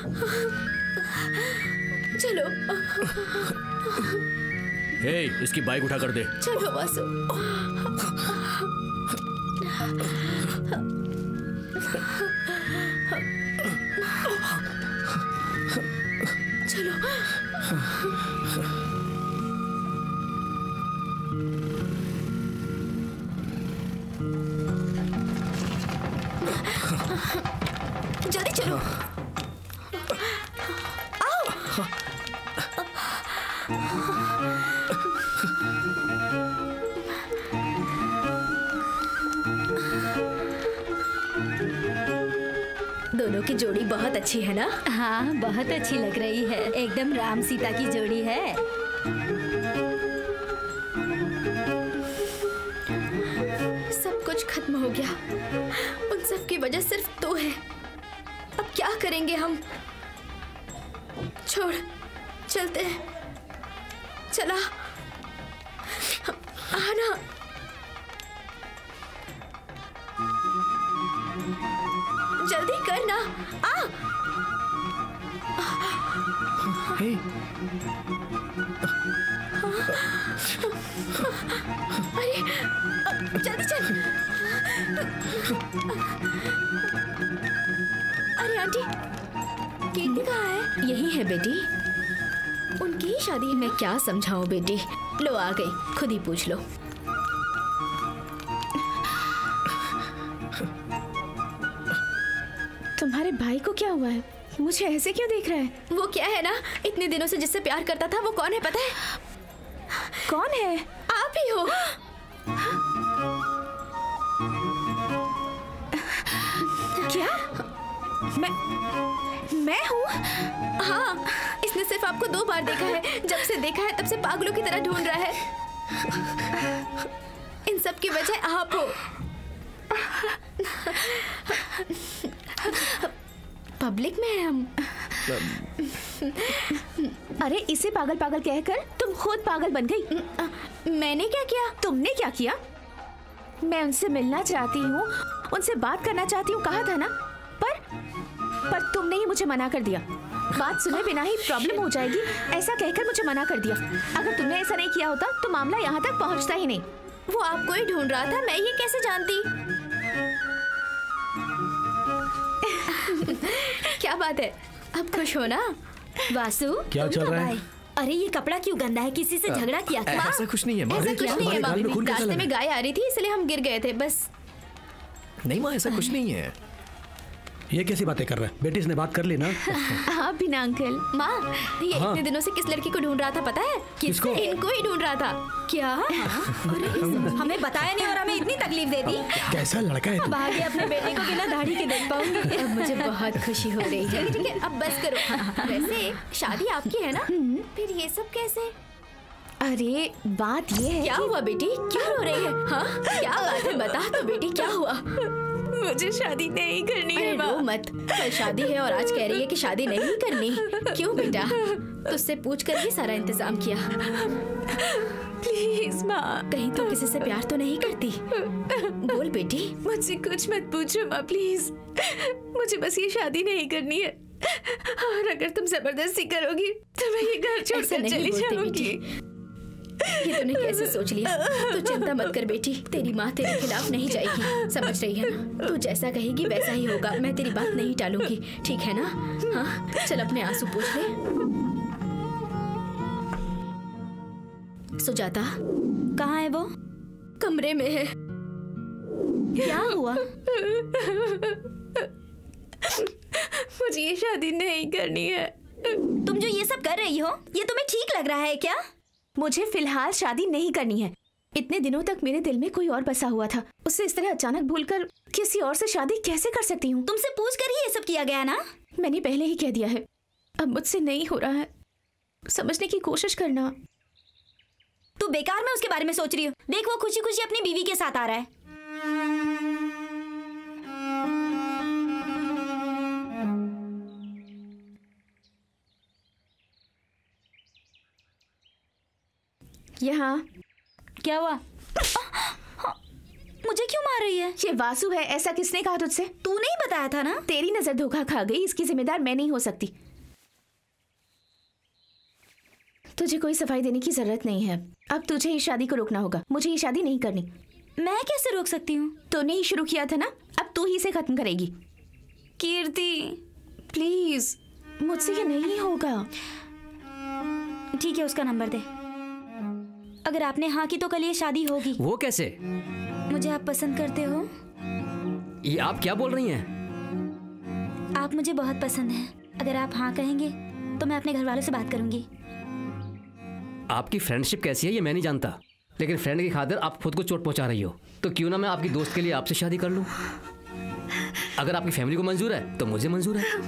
चलो। इसकी बाइक उठा कर दे। चलो वासु। चलो। जल्दी चलो। दोनों की जोड़ी बहुत अच्छी है ना? हाँ बहुत अच्छी लग रही है, एकदम राम सीता की जोड़ी है। सब कुछ खत्म हो गया, उन सब की वजह सिर्फ तू है। अब क्या करेंगे हम? छोड़, चलते हैं। चला आना। जल्दी करना। हे अरे जल्दी चल। अरे आंटी, कीर्ति कहाँ है? यही है बेटी, उनकी ही शादी। मैं क्या समझाऊं बेटी, लो आ गई, खुद ही पूछ लो। तुम्हारे भाई को क्या हुआ है? मुझे ऐसे क्यों देख रहा है? वो क्या है ना, इतने दिनों से जिससे प्यार करता था वो कौन है पता है? कौन है? आप ही हो। क्या? मैं हूँ? हाँ, इसने सिर्फ आपको 2 बार देखा है। जब से देखा है तब से पागलों की तरह ढूंढ रहा है। इन सब की वजह आप हो। पब्लिक में हम। अरे इसे पागल पागल कहकर तुम खुद पागल बन गई। मैंने क्या किया? तुमने क्या किया? मैं उनसे मिलना चाहती हूँ, उनसे बात करना चाहती हूँ कहा था ना, पर तुमने ही मुझे मना कर दिया। बात सुने बिना ही प्रॉब्लम हो जाएगी ऐसा कहकर मुझे मना कर दिया। अगर तुमने ऐसा नहीं किया होता तो मामला यहाँ तक पहुँचता ही नहीं। वो आपको ही ढूंढ रहा था, मैं ये कैसे जानती? क्या बात है, अब खुश हो ना? वासु क्या चल रहा है? अरे ये कपड़ा क्यों गंदा है? किसी से झगड़ा किया क्या? ऐसा कुछ नहीं है माँ। ऐसा कुछ नहीं है माँ, रास्ते में गाय आ रही थी इसलिए हम गिर गए थे बस। नहीं माँ, ऐसा कुछ नहीं है। ये कैसी बातें कर रहे हैं? बेटी इसने बात कर ली ना? हाँ बिना अंकल। माँ, ये इतने दिनों से किस लड़की को ढूंढ रहा था पता है? किसको? इनको ही ढूंढ रहा था। क्या? हमें बताया नहीं और हमें इतनी तकलीफ दे दी। कैसा लड़का है? अब आगे अपने बेटे को बिना दाढ़ी के देख पाऊंगी। अब मुझे बहुत खुशी हो रही है। ठीक है, अब बस करो। वैसे शादी आपकी है ना? फिर ये सब कैसे? अरे बात ये है क्या हुआ बेटी, क्यों रो रही है? हाँ क्या बात है, बता तो बेटी क्या हुआ? मुझे शादी नहीं करनी है। रो मत, कल शादी है और आज कह रही है कि शादी नहीं करनी। क्यों बेटा? तुझसे पूछ कर ही सारा इंतजाम किया। प्लीज माँ, कहीं तो किसी से प्यार तो नहीं करती? बोल बेटी। मुझसे कुछ मत पूछो माँ प्लीज, मुझे बस ये शादी नहीं करनी है। और अगर तुम जबरदस्ती करोगी तो मैं ये घर छोड़कर चली जाऊंगी। ये तूने कैसे सोच लिया? तू चिंता मत कर बेटी, तेरी माँ तेरे खिलाफ नहीं जाएगी, समझ रही है ना? तू जैसा कहेगी वैसा ही होगा, मैं तेरी बात नहीं टालूंगी, ठीक है ना? हाँ चल अपने आंसू पोंछ ले। सुजाता कहाँ है वो? कमरे में है। क्या हुआ? मुझे ये शादी नहीं करनी है। तुम जो ये सब कर रही हो ये तुम्हें ठीक लग रहा है क्या? मुझे फिलहाल शादी नहीं करनी है। इतने दिनों तक मेरे दिल में कोई और बसा हुआ था, उससे इस तरह अचानक भूलकर किसी और से शादी कैसे कर सकती हूँ? तुमसे पूछ कर ही ये सब किया गया ना? मैंने पहले ही कह दिया है, अब मुझसे नहीं हो रहा है। समझने की कोशिश करना। तू बेकार में उसके बारे में सोच रही हो। देख वो खुशी खुशी अपनी बीवी के साथ आ रहा है। यहाँ क्या हुआ? मुझे क्यों मार रही है? ये वासु है, ऐसा किसने कहा तुझसे? तूने ही बताया था ना। तेरी नजर धोखा खा गई, इसकी जिम्मेदार मैं नहीं हो सकती। तुझे कोई सफाई देने की जरूरत नहीं है। अब तुझे इस शादी को रोकना होगा। मुझे ये शादी नहीं करनी। मैं कैसे रोक सकती हूँ? तूने ही शुरू किया था ना, अब तू ही इसे खत्म करेगी। कीर्ति प्लीज, मुझसे ये नहीं होगा। ठीक है, उसका नंबर दे। अगर आपने हाँ की तो कल ये शादी होगी। वो कैसे? मुझे आप पसंद करते हो? ये आप क्या बोल रही हैं? आप मुझे बहुत पसंद हैं। अगर आप हाँ कहेंगे तो मैं अपने घर वालों से बात करूंगी। आपकी फ्रेंडशिप कैसी है ये मैं नहीं जानता, लेकिन फ्रेंड की खातिर आप खुद को चोट पहुंचा रही हो। तो क्यों ना मैं आपकी दोस्त के लिए आपसे शादी कर लूं? अगर आपकी फैमिली को मंजूर है तो मुझे मंजूर है।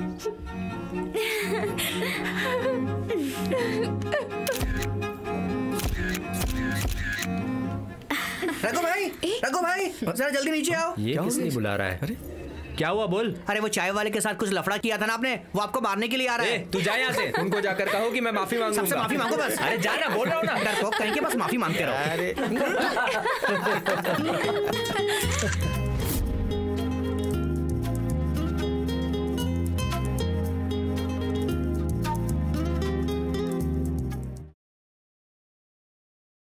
रघु भाई जरा जल्दी नीचे आओ। ये किसने बुला रहा है? अरे क्या हुआ बोल? अरे वो चाय वाले के साथ कुछ लफड़ा किया था ना आपने, वो आपको मारने के लिए आ रहा है। तू जा यहाँ से, उनको जाकर कहो कि मैं माफी मांगूंगा। सबसे माफी मांगो बस। अरे जा ना, बोल रहा हूँ ना। डरपोक कहीं के बस माफी मांगते रहो। अरे